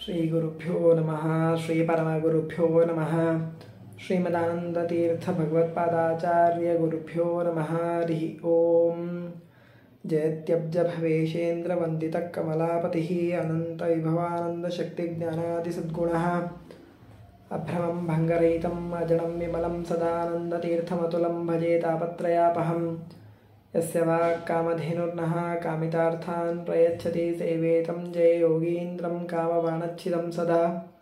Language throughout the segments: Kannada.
श्रीगुरुभ्यो नमः श्रीपरमगुरुभ्यो नमः श्रीमदानन्दतीर्थभगवत्पादाचार्यगुरुभ्यो नमः हरिः ओं जयत्यब्जभवेशेन्द्रवन्दितः कमलापतिः अनन्तविभवानन्दशक्तिज्ञानादिसद्गुणः अभ्रमं भङ्गरहितम् अजडं विमलं सदानन्दतीर्थमतुलं भजे तापत्रयापहं यस्य वाक्कामधेनुर्नः कामितार्थान् प्रयच्छति सेवेतं जय योगीन्द्रं कामवाणच्छिदं सदा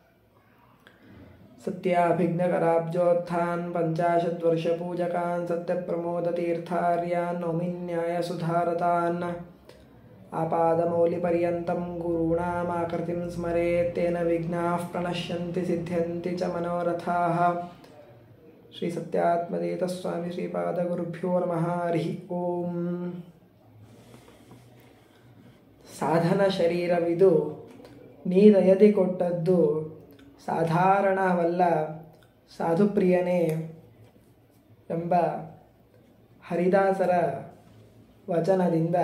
सत्याभिघ्नकराब्जोत्थान् पञ्चाशद्वर्षपूजकान् सत्यप्रमोदतीर्थार्यान् नौमिन्यायसुधारतान् आपादमौलिपर्यन्तं गुरूणामाकृतिं स्मरेत् तेन विघ्नाः प्रणश्यन्ति सिद्ध्यन्ति च मनोरथाः श्री सत्यात्मदेत स्वामी श्रीपादगुरुभ्यो नमः हरिः ओं ಸಾಧನ ಶರೀರವಿದು ನೀದಯದಿ ಕೊಟ್ಟದ್ದು ಸಾಧಾರಣವಲ್ಲ ಸಾಧುಪ್ರಿಯನೇ ಎಂಬ ಹರಿದಾಸರ ವಚನದಿಂದ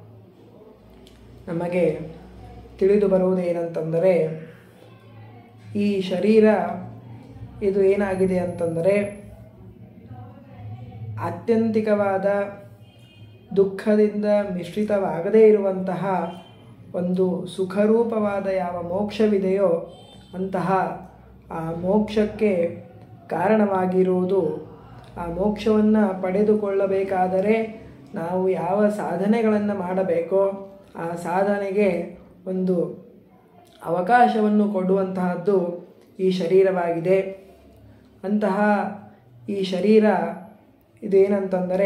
ನಮಗೆ ತಿಳಿದು ಬರುವುದೇನಂತಂದರೆ ಈ ಶರೀರ ಇದು ಏನಾಗಿದೆ ಅಂತಂದರೆ ಆತ್ಯಂತಿಕವಾದ ದುಃಖದಿಂದ ಮಿಶ್ರಿತವಾಗದೇ ಇರುವಂತಹ ಒಂದು ಸುಖರೂಪವಾದ ಯಾವ ಮೋಕ್ಷವಿದೆಯೋ ಅಂತಹ ಆ ಮೋಕ್ಷಕ್ಕೆ ಕಾರಣವಾಗಿರುವುದು ಆ ಮೋಕ್ಷವನ್ನು ಪಡೆದುಕೊಳ್ಳಬೇಕಾದರೆ ನಾವು ಯಾವ ಸಾಧನೆಗಳನ್ನು ಮಾಡಬೇಕೋ ಆ ಸಾಧನೆಗೆ ಒಂದು ಅವಕಾಶವನ್ನು ಕೊಡುವಂತಹದ್ದು ಈ ಶರೀರವಾಗಿದೆ. ಅಂತಹ ಈ ಶರೀರ ಇದೇನಂತಂದರೆ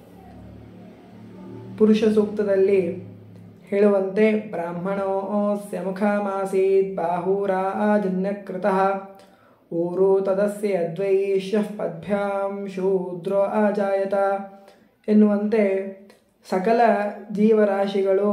ಪುರುಷ ಸೂಕ್ತದಲ್ಲಿ ಹೇಳುವಂತೆ ಬ್ರಾಹ್ಮಣೋಸ್ಯ ಮುಖಮಾಸೀತ್ ಬಾಹುರಾಜನ್ಯಕೃತಃ ಊರು ತದಸ್ಯ ಅದ್ವೈಷ್ಯಃ ಪದ್ಭ್ಯಾಂ ಶೂದ್ರೋ ಅಜಾಯತ ಎನ್ನುವಂತೆ ಸಕಲ ಜೀವರಾಶಿಗಳು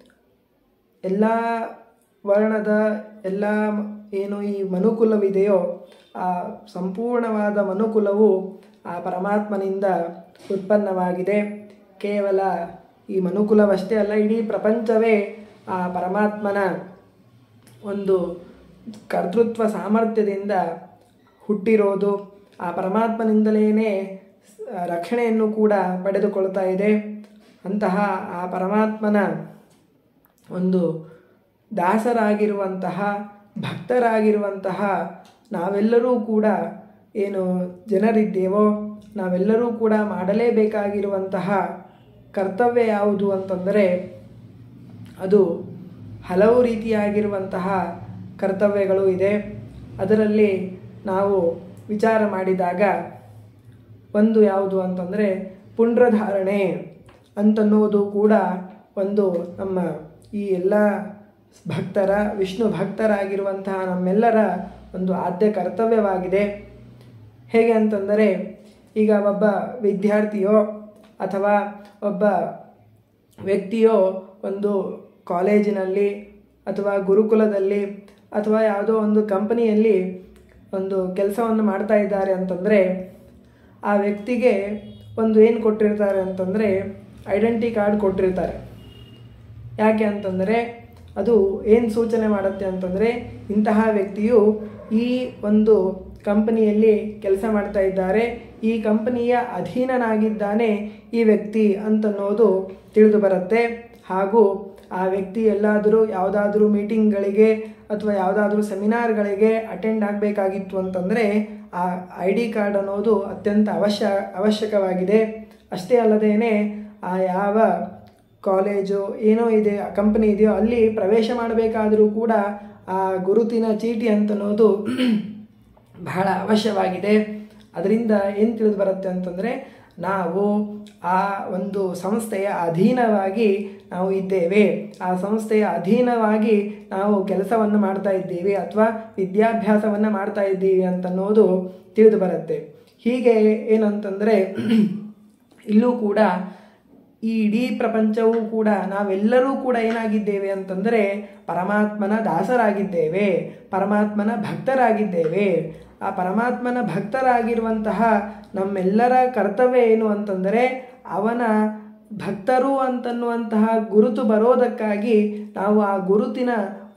ಎಲ್ಲ ವರ್ಣದ ಎಲ್ಲ ಏನು ಈ ಮನುಕುಲವಿದೆಯೋ ಆ ಸಂಪೂರ್ಣವಾದ ಮನುಕುಲವು ಆ ಪರಮಾತ್ಮನಿಂದ ಉತ್ಪನ್ನವಾಗಿದೆ. ಕೇವಲ ಈ ಮನುಕುಲವಷ್ಟೇ ಅಲ್ಲ, ಇಡೀ ಪ್ರಪಂಚವೇ ಆ ಪರಮಾತ್ಮನ ಒಂದು ಕರ್ತೃತ್ವ ಸಾಮರ್ಥ್ಯದಿಂದ ಹುಟ್ಟಿರೋದು. ಆ ಪರಮಾತ್ಮನಿಂದಲೇ ರಕ್ಷಣೆಯನ್ನು ಕೂಡ ಪಡೆದುಕೊಳ್ತಾ ಇದೆ. ಅಂತಹ ಆ ಪರಮಾತ್ಮನ ಒಂದು ದಾಸರಾಗಿರುವಂತಹ ಭಕ್ತರಾಗಿರುವಂತಹ ನಾವೆಲ್ಲರೂ ಕೂಡ ಏನು ಜನರಿದ್ದೇವೋ ನಾವೆಲ್ಲರೂ ಕೂಡ ಮಾಡಲೇಬೇಕಾಗಿರುವಂತಹ ಕರ್ತವ್ಯ ಯಾವುದು ಅಂತಂದರೆ ಅದು ಹಲವು ರೀತಿಯಾಗಿರುವಂತಹ ಕರ್ತವ್ಯಗಳು ಇದೆ. ಅದರಲ್ಲಿ ನಾವು ವಿಚಾರ ಮಾಡಿದಾಗ ಒಂದು ಯಾವುದು ಅಂತಂದರೆ ಪುಂಡ್ರಧಾರಣೆ ಅಂತನ್ನೋದು ಕೂಡ ಒಂದು ನಮ್ಮ ಈ ಎಲ್ಲ ಭಕ್ತರ ವಿಷ್ಣು ಭಕ್ತರಾಗಿರುವಂತಹ ನಮ್ಮೆಲ್ಲರ ಒಂದು ಆದ್ಯ ಕರ್ತವ್ಯವಾಗಿದೆ. ಹೇಗೆ ಅಂತಂದರೆ ಈಗ ಒಬ್ಬ ವಿದ್ಯಾರ್ಥಿಯೋ ಅಥವಾ ಒಬ್ಬ ವ್ಯಕ್ತಿಯೋ ಒಂದು ಕಾಲೇಜಿನಲ್ಲಿ ಅಥವಾ ಗುರುಕುಲದಲ್ಲಿ ಅಥವಾ ಯಾವುದೋ ಒಂದು ಕಂಪನಿಯಲ್ಲಿ ಒಂದು ಕೆಲಸವನ್ನು ಮಾಡ್ತಾ ಇದ್ದಾರೆ ಅಂತಂದರೆ ಆ ವ್ಯಕ್ತಿಗೆ ಒಂದು ಏನು ಕೊಟ್ಟಿರ್ತಾರೆ ಅಂತಂದರೆ ಐಡೆಂಟಿ ಕಾರ್ಡ್ ಕೊಟ್ಟಿರ್ತಾರೆ. ಯಾಕೆ ಅಂತಂದರೆ ಅದು ಏನು ಸೂಚನೆ ಮಾಡುತ್ತೆ ಅಂತಂದರೆ ಇಂತಹ ವ್ಯಕ್ತಿಯು ಈ ಒಂದು ಕಂಪನಿಯಲ್ಲಿ ಕೆಲಸ ಮಾಡ್ತಾ ಇದ್ದಾರೆ, ಈ ಕಂಪನಿಯ ಅಧೀನನಾಗಿದ್ದಾನೆ ಈ ವ್ಯಕ್ತಿ ಅಂತನ್ನೋದು ತಿಳಿದು ಬರುತ್ತೆ. ಹಾಗೂ ಆ ವ್ಯಕ್ತಿ ಎಲ್ಲಾದರೂ ಯಾವುದಾದ್ರೂ ಮೀಟಿಂಗ್ಗಳಿಗೆ ಅಥವಾ ಯಾವುದಾದ್ರೂ ಸೆಮಿನಾರ್ಗಳಿಗೆ ಅಟೆಂಡ್ ಆಗಬೇಕಾಗಿತ್ತು ಅಂತಂದರೆ ಆ ಐ ಡಿ ಕಾರ್ಡ್ ಅನ್ನೋದು ಅತ್ಯಂತ ಅವಶ್ಯಕವಾಗಿದೆ. ಅಷ್ಟೇ ಅಲ್ಲದೇನೆ ಆ ಯಾವ ಕಾಲೇಜು ಏನೋ ಇದೆ ಆ ಕಂಪನಿ ಇದೆಯೋ ಅಲ್ಲಿ ಪ್ರವೇಶ ಮಾಡಬೇಕಾದರೂ ಕೂಡ ಆ ಗುರುತಿನ ಚೀಟಿ ಅಂತನ್ನೋದು ಬಹಳ ಅವಶ್ಯವಾಗಿದೆ. ಅದರಿಂದ ಏನು ತಿಳಿದು ಬರುತ್ತೆ ಅಂತಂದರೆ ನಾವು ಆ ಒಂದು ಸಂಸ್ಥೆಯ ಅಧೀನವಾಗಿ ನಾವು ಇದ್ದೇವೆ, ಆ ಸಂಸ್ಥೆಯ ಅಧೀನವಾಗಿ ನಾವು ಕೆಲಸವನ್ನು ಮಾಡ್ತಾ ಇದ್ದೀವಿ ಅಥವಾ ವಿದ್ಯಾಭ್ಯಾಸವನ್ನು ಮಾಡ್ತಾ ಇದ್ದೀವಿ ಅಂತನ್ನೋದು ತಿಳಿದು ಬರುತ್ತೆ. ಹೀಗೆ ಏನಂತಂದರೆ ಇಲ್ಲೂ ಕೂಡ ಈ ಇಡೀ ಪ್ರಪಂಚವೂ ಕೂಡ ನಾವೆಲ್ಲರೂ ಕೂಡ ಏನಾಗಿದ್ದೇವೆ ಅಂತಂದರೆ ಪರಮಾತ್ಮನ ದಾಸರಾಗಿದ್ದೇವೆ, ಪರಮಾತ್ಮನ ಭಕ್ತರಾಗಿದ್ದೇವೆ. ಆ ಪರಮಾತ್ಮನ ಭಕ್ತರಾಗಿರುವಂತಹ ನಮ್ಮೆಲ್ಲರ ಕರ್ತವ್ಯ ಏನು ಅಂತಂದರೆ ಅವನ ಭಕ್ತರು ಅಂತನ್ನುವಂತಹ ಗುರುತು ಬರೋದಕ್ಕಾಗಿ ನಾವು ಆ ಗುರುತಿನ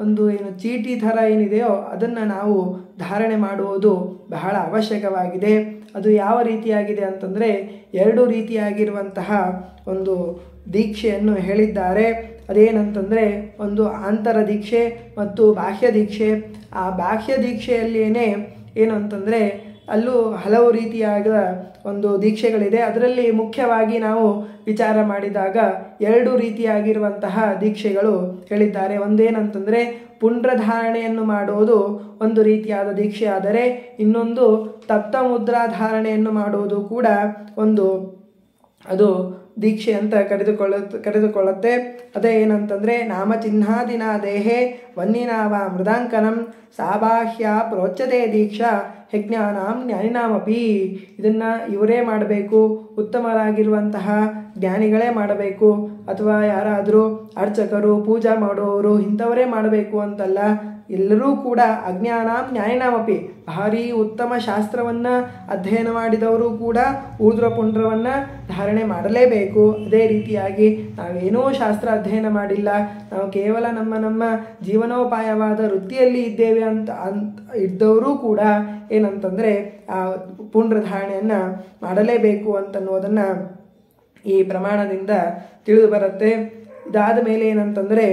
ಒಂದು ಏನು ಚೀಟಿ ಥರ ಏನಿದೆಯೋ ಅದನ್ನು ನಾವು ಧಾರಣೆ ಮಾಡುವುದು ಬಹಳ ಅವಶ್ಯಕವಾಗಿದೆ. ಅದು ಯಾವ ರೀತಿಯಾಗಿದೆ ಅಂತಂದರೆ 2 ರೀತಿಯಾಗಿರುವಂತಹ ಒಂದು ದೀಕ್ಷೆಯನ್ನು ಹೇಳಿದ್ದಾರೆ. ಅದೇನಂತಂದರೆ ಒಂದು ಆಂತರ ದೀಕ್ಷೆ ಮತ್ತು ಬಾಹ್ಯ ದೀಕ್ಷೆ. ಆ ಬಾಹ್ಯ ದೀಕ್ಷೆಯಲ್ಲಿಯೇ ಏನು ಅಂತಂದರೆ ಅಲ್ಲೂ ಹಲವು ರೀತಿಯಾದ ಒಂದು ದೀಕ್ಷೆಗಳಿದೆ. ಅದರಲ್ಲಿ ಮುಖ್ಯವಾಗಿ ನಾವು ವಿಚಾರ ಮಾಡಿದಾಗ 2 ರೀತಿಯಾಗಿರುವಂತಹ ದೀಕ್ಷೆಗಳು ಹೇಳಿದ್ದಾರೆ. ಒಂದೇನಂತಂದರೆ ಪುಂಡ್ರಧಾರಣೆಯನ್ನು ಮಾಡುವುದು ಒಂದು ರೀತಿಯಾದ ದೀಕ್ಷೆ ಆದರೆ, ಇನ್ನೊಂದು ತಪ್ತ ಮುದ್ರಾ ಧಾರಣೆಯನ್ನು ಮಾಡುವುದು ಕೂಡ ಒಂದು ಅದು ದೀಕ್ಷೆ ಅಂತ ಕರೆದುಕೊಳ್ಳುತ್ತೆ. ಅದೇ ಏನಂತಂದರೆ ನಾಮಚಿಹ್ನಾದಿನ ದೇಹೇ ವನ್ನಿನಾವ ಮೃದಾಂಕನಂ ಸಾಬಾಹ್ಯ ಪ್ರೋಚ್ಯತೆ ದೀಕ್ಷಾ ಯಜ್ಞಾನಾಂ ಜ್ಞಾನಿನಾಮಪಿ. ಇದನ್ನು ಇವರೇ ಮಾಡಬೇಕು, ಉತ್ತಮರಾಗಿರುವಂತಹ ಜ್ಞಾನಿಗಳೇ ಮಾಡಬೇಕು, ಅಥವಾ ಯಾರಾದರೂ ಅರ್ಚಕರು ಪೂಜಾ ಮಾಡುವವರು ಇಂಥವರೇ ಮಾಡಬೇಕು ಅಂತಲ್ಲ. ಎಲ್ಲರೂ ಕೂಡ ಅಜ್ಞಾನಾಂ ಜ್ಞಾನಿನಾಮಪಿ ಭಾರೀ ಉತ್ತಮ ಶಾಸ್ತ್ರವನ್ನು ಅಧ್ಯಯನ ಮಾಡಿದವರು ಕೂಡ ಊರ್ಧ್ವ ಪುಂಡ್ರವನ್ನು ಧಾರಣೆ ಮಾಡಲೇಬೇಕು. ಅದೇ ರೀತಿಯಾಗಿ ನಾವೇನೋ ಶಾಸ್ತ್ರ ಅಧ್ಯಯನ ಮಾಡಿಲ್ಲ, ನಾವು ಕೇವಲ ನಮ್ಮ ಜೀವನೋಪಾಯವಾದ ವೃತ್ತಿಯಲ್ಲಿ ಇದ್ದೇವೆ ಅಂತ ಇದ್ದವರು ಕೂಡ ಏನಂತಂದರೆ ಆ ಪುಂಡ್ರಧಾರಣೆಯನ್ನು ಮಾಡಲೇಬೇಕು ಅಂತನ್ನುವುದನ್ನು ಈ ಪ್ರಮಾಣದಿಂದ ತಿಳಿದು ಬರುತ್ತೆ. ಇದಾದ ಮೇಲೆ ಏನಂತಂದರೆ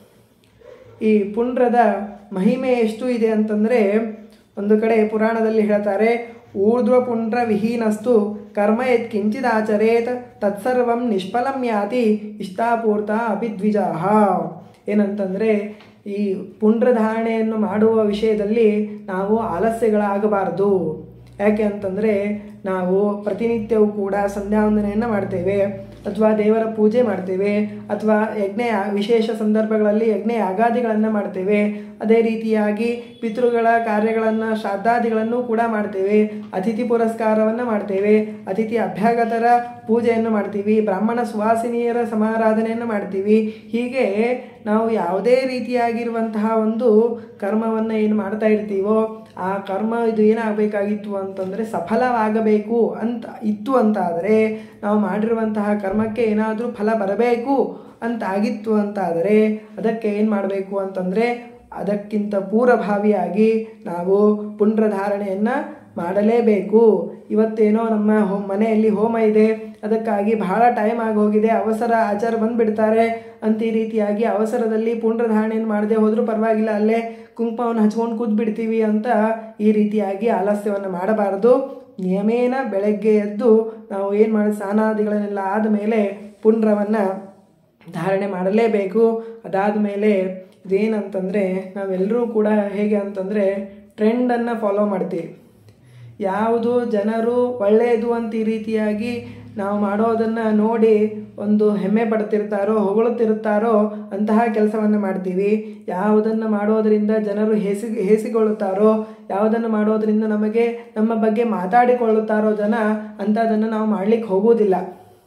ಈ ಪುಂಡ್ರದ ಮಹಿಮೆ ಎಷ್ಟು ಇದೆ ಅಂತಂದರೆ, ಒಂದು ಕಡೆ ಪುರಾಣದಲ್ಲಿ ಹೇಳ್ತಾರೆ, ಊರ್ಧ್ವ ಪುಂಡ್ರ ವಿಹೀನಸ್ತು ಕರ್ಮ ಯತ್ ಕಿಂಚಿದಾಚರೇತ್ ತತ್ಸರ್ವಂ ನಿಷ್ಫಲಂ ಯಾತಿ ಇಷ್ಟಾಪೂರ್ತ ಅಪಿದ್ವಿಜಾಹ. ಏನಂತಂದರೆ ಈ ಪುಂಡ್ರಧಾರಣೆಯನ್ನು ಮಾಡುವ ವಿಷಯದಲ್ಲಿ ನಾವು ಆಲಸ್ಯಗಳಾಗಬಾರ್ದು. ಯಾಕೆ ಅಂತಂದರೆ ನಾವು ಪ್ರತಿನಿತ್ಯವೂ ಕೂಡ ಸಂಧ್ಯಾವಂದನೆಯನ್ನು ಮಾಡ್ತೇವೆ, ಅಥವಾ ದೇವರ ಪೂಜೆ ಮಾಡ್ತೇವೆ, ಅಥವಾ ವಿಶೇಷ ಸಂದರ್ಭಗಳಲ್ಲಿ ಯಜ್ಞ ಯಾಗಾದಿಗಳನ್ನು ಮಾಡ್ತೇವೆ. ಅದೇ ರೀತಿಯಾಗಿ ಪಿತೃಗಳ ಕಾರ್ಯಗಳನ್ನು ಶ್ರಾದ್ದಾದಿಗಳನ್ನು ಕೂಡ ಮಾಡ್ತೇವೆ. ಅತಿಥಿ ಪುರಸ್ಕಾರವನ್ನು ಮಾಡ್ತೇವೆ, ಅತಿಥಿ ಅಭ್ಯಾಗತರ ಪೂಜೆಯನ್ನು ಮಾಡ್ತೀವಿ, ಬ್ರಾಹ್ಮಣ ಸುವಾಸಿನಿಯರ ಸಮಾರಾಧನೆಯನ್ನು ಮಾಡ್ತೀವಿ. ಹೀಗೆ ನಾವು ಯಾವುದೇ ರೀತಿಯಾಗಿರುವಂತಹ ಒಂದು ಕರ್ಮವನ್ನು ಏನು ಮಾಡ್ತಾ ಇರ್ತೀವೋ ಆ ಕರ್ಮ ಇದು ಏನಾಗಬೇಕಾಗಿತ್ತು ಅಂತಂದರೆ ಸಫಲವಾಗಬೇಕು ಅಂತಾದರೆ, ನಾವು ಮಾಡಿರುವಂತಹ ಕರ್ಮಕ್ಕೆ ಏನಾದರೂ ಫಲ ಬರಬೇಕು ಅಂತಾಗಿತ್ತು ಅಂತಾದರೆ ಅದಕ್ಕೆ ಏನು ಮಾಡಬೇಕು ಅಂತಂದರೆ ಅದಕ್ಕಿಂತ ಪೂರ್ವಭಾವಿಯಾಗಿ ನಾವು ಪುಂಡ್ರಧಾರಣೆಯನ್ನು ಮಾಡಲೇಬೇಕು. ಇವತ್ತೇನೋ ನಮ್ಮ ಮನೆಯಲ್ಲಿ ಹೋಮ ಇದೆ, ಅದಕ್ಕಾಗಿ ಬಹಳ ಟೈಮ್ ಆಗೋಗಿದೆ, ಅವಸರ ಆಚಾರ ಬಂದುಬಿಡ್ತಾರೆ ಅಂತ ಈ ರೀತಿಯಾಗಿ ಅವಸರದಲ್ಲಿ ಪುಂಡ್ರಧಾರಣೆಯನ್ನು ಮಾಡದೆ ಹೋದರೂ ಪರವಾಗಿಲ್ಲ, ಅಲ್ಲೇ ಕುಂಕುಮವನ್ನು ಹಚ್ಕೊಂಡು ಕೂತ್ಬಿಡ್ತೀವಿ ಅಂತ ಈ ರೀತಿಯಾಗಿ ಆಲಸ್ಯವನ್ನು ಮಾಡಬಾರ್ದು. ನಿಯಮೇನ ಬೆಳಗ್ಗೆ ಎದ್ದು ನಾವು ಏನು ಮಾಡಿ ಸ್ನಾನಾದಿಗಳನ್ನೆಲ್ಲ ಆದಮೇಲೆ ಪುಂಡ್ರವನ್ನು ಧಾರಣೆ ಮಾಡಲೇಬೇಕು. ಅದಾದ ಮೇಲೆ ಇದೇನಂತಂದರೆ ನಾವೆಲ್ಲರೂ ಕೂಡ ಹೇಗೆ ಅಂತಂದರೆ ಟ್ರೆಂಡನ್ನು ಫಾಲೋ ಮಾಡ್ತೀವಿ. ಯಾವುದು ಜನರು ಒಳ್ಳೆಯದು ಅಂತ ಈ ರೀತಿಯಾಗಿ ನಾವು ಮಾಡೋದನ್ನು ನೋಡಿ ಒಂದು ಹೆಮ್ಮೆ ಪಡ್ತಿರ್ತಾರೋ ಹೊಗಳುತ್ತಿರುತ್ತಾರೋ ಅಂತಹ ಕೆಲಸವನ್ನು ಮಾಡ್ತೀವಿ. ಯಾವುದನ್ನು ಮಾಡೋದರಿಂದ ಜನರು ಹೇಸಿಕೊಳ್ಳುತ್ತಾರೋ, ಯಾವುದನ್ನು ಮಾಡೋದರಿಂದ ನಮ್ಮ ಬಗ್ಗೆ ಮಾತಾಡಿಕೊಳ್ಳುತ್ತಾರೋ ಜನ, ಅಂಥದ್ದನ್ನು ನಾವು ಮಾಡಲಿಕ್ಕೆ ಹೋಗೋದಿಲ್ಲ.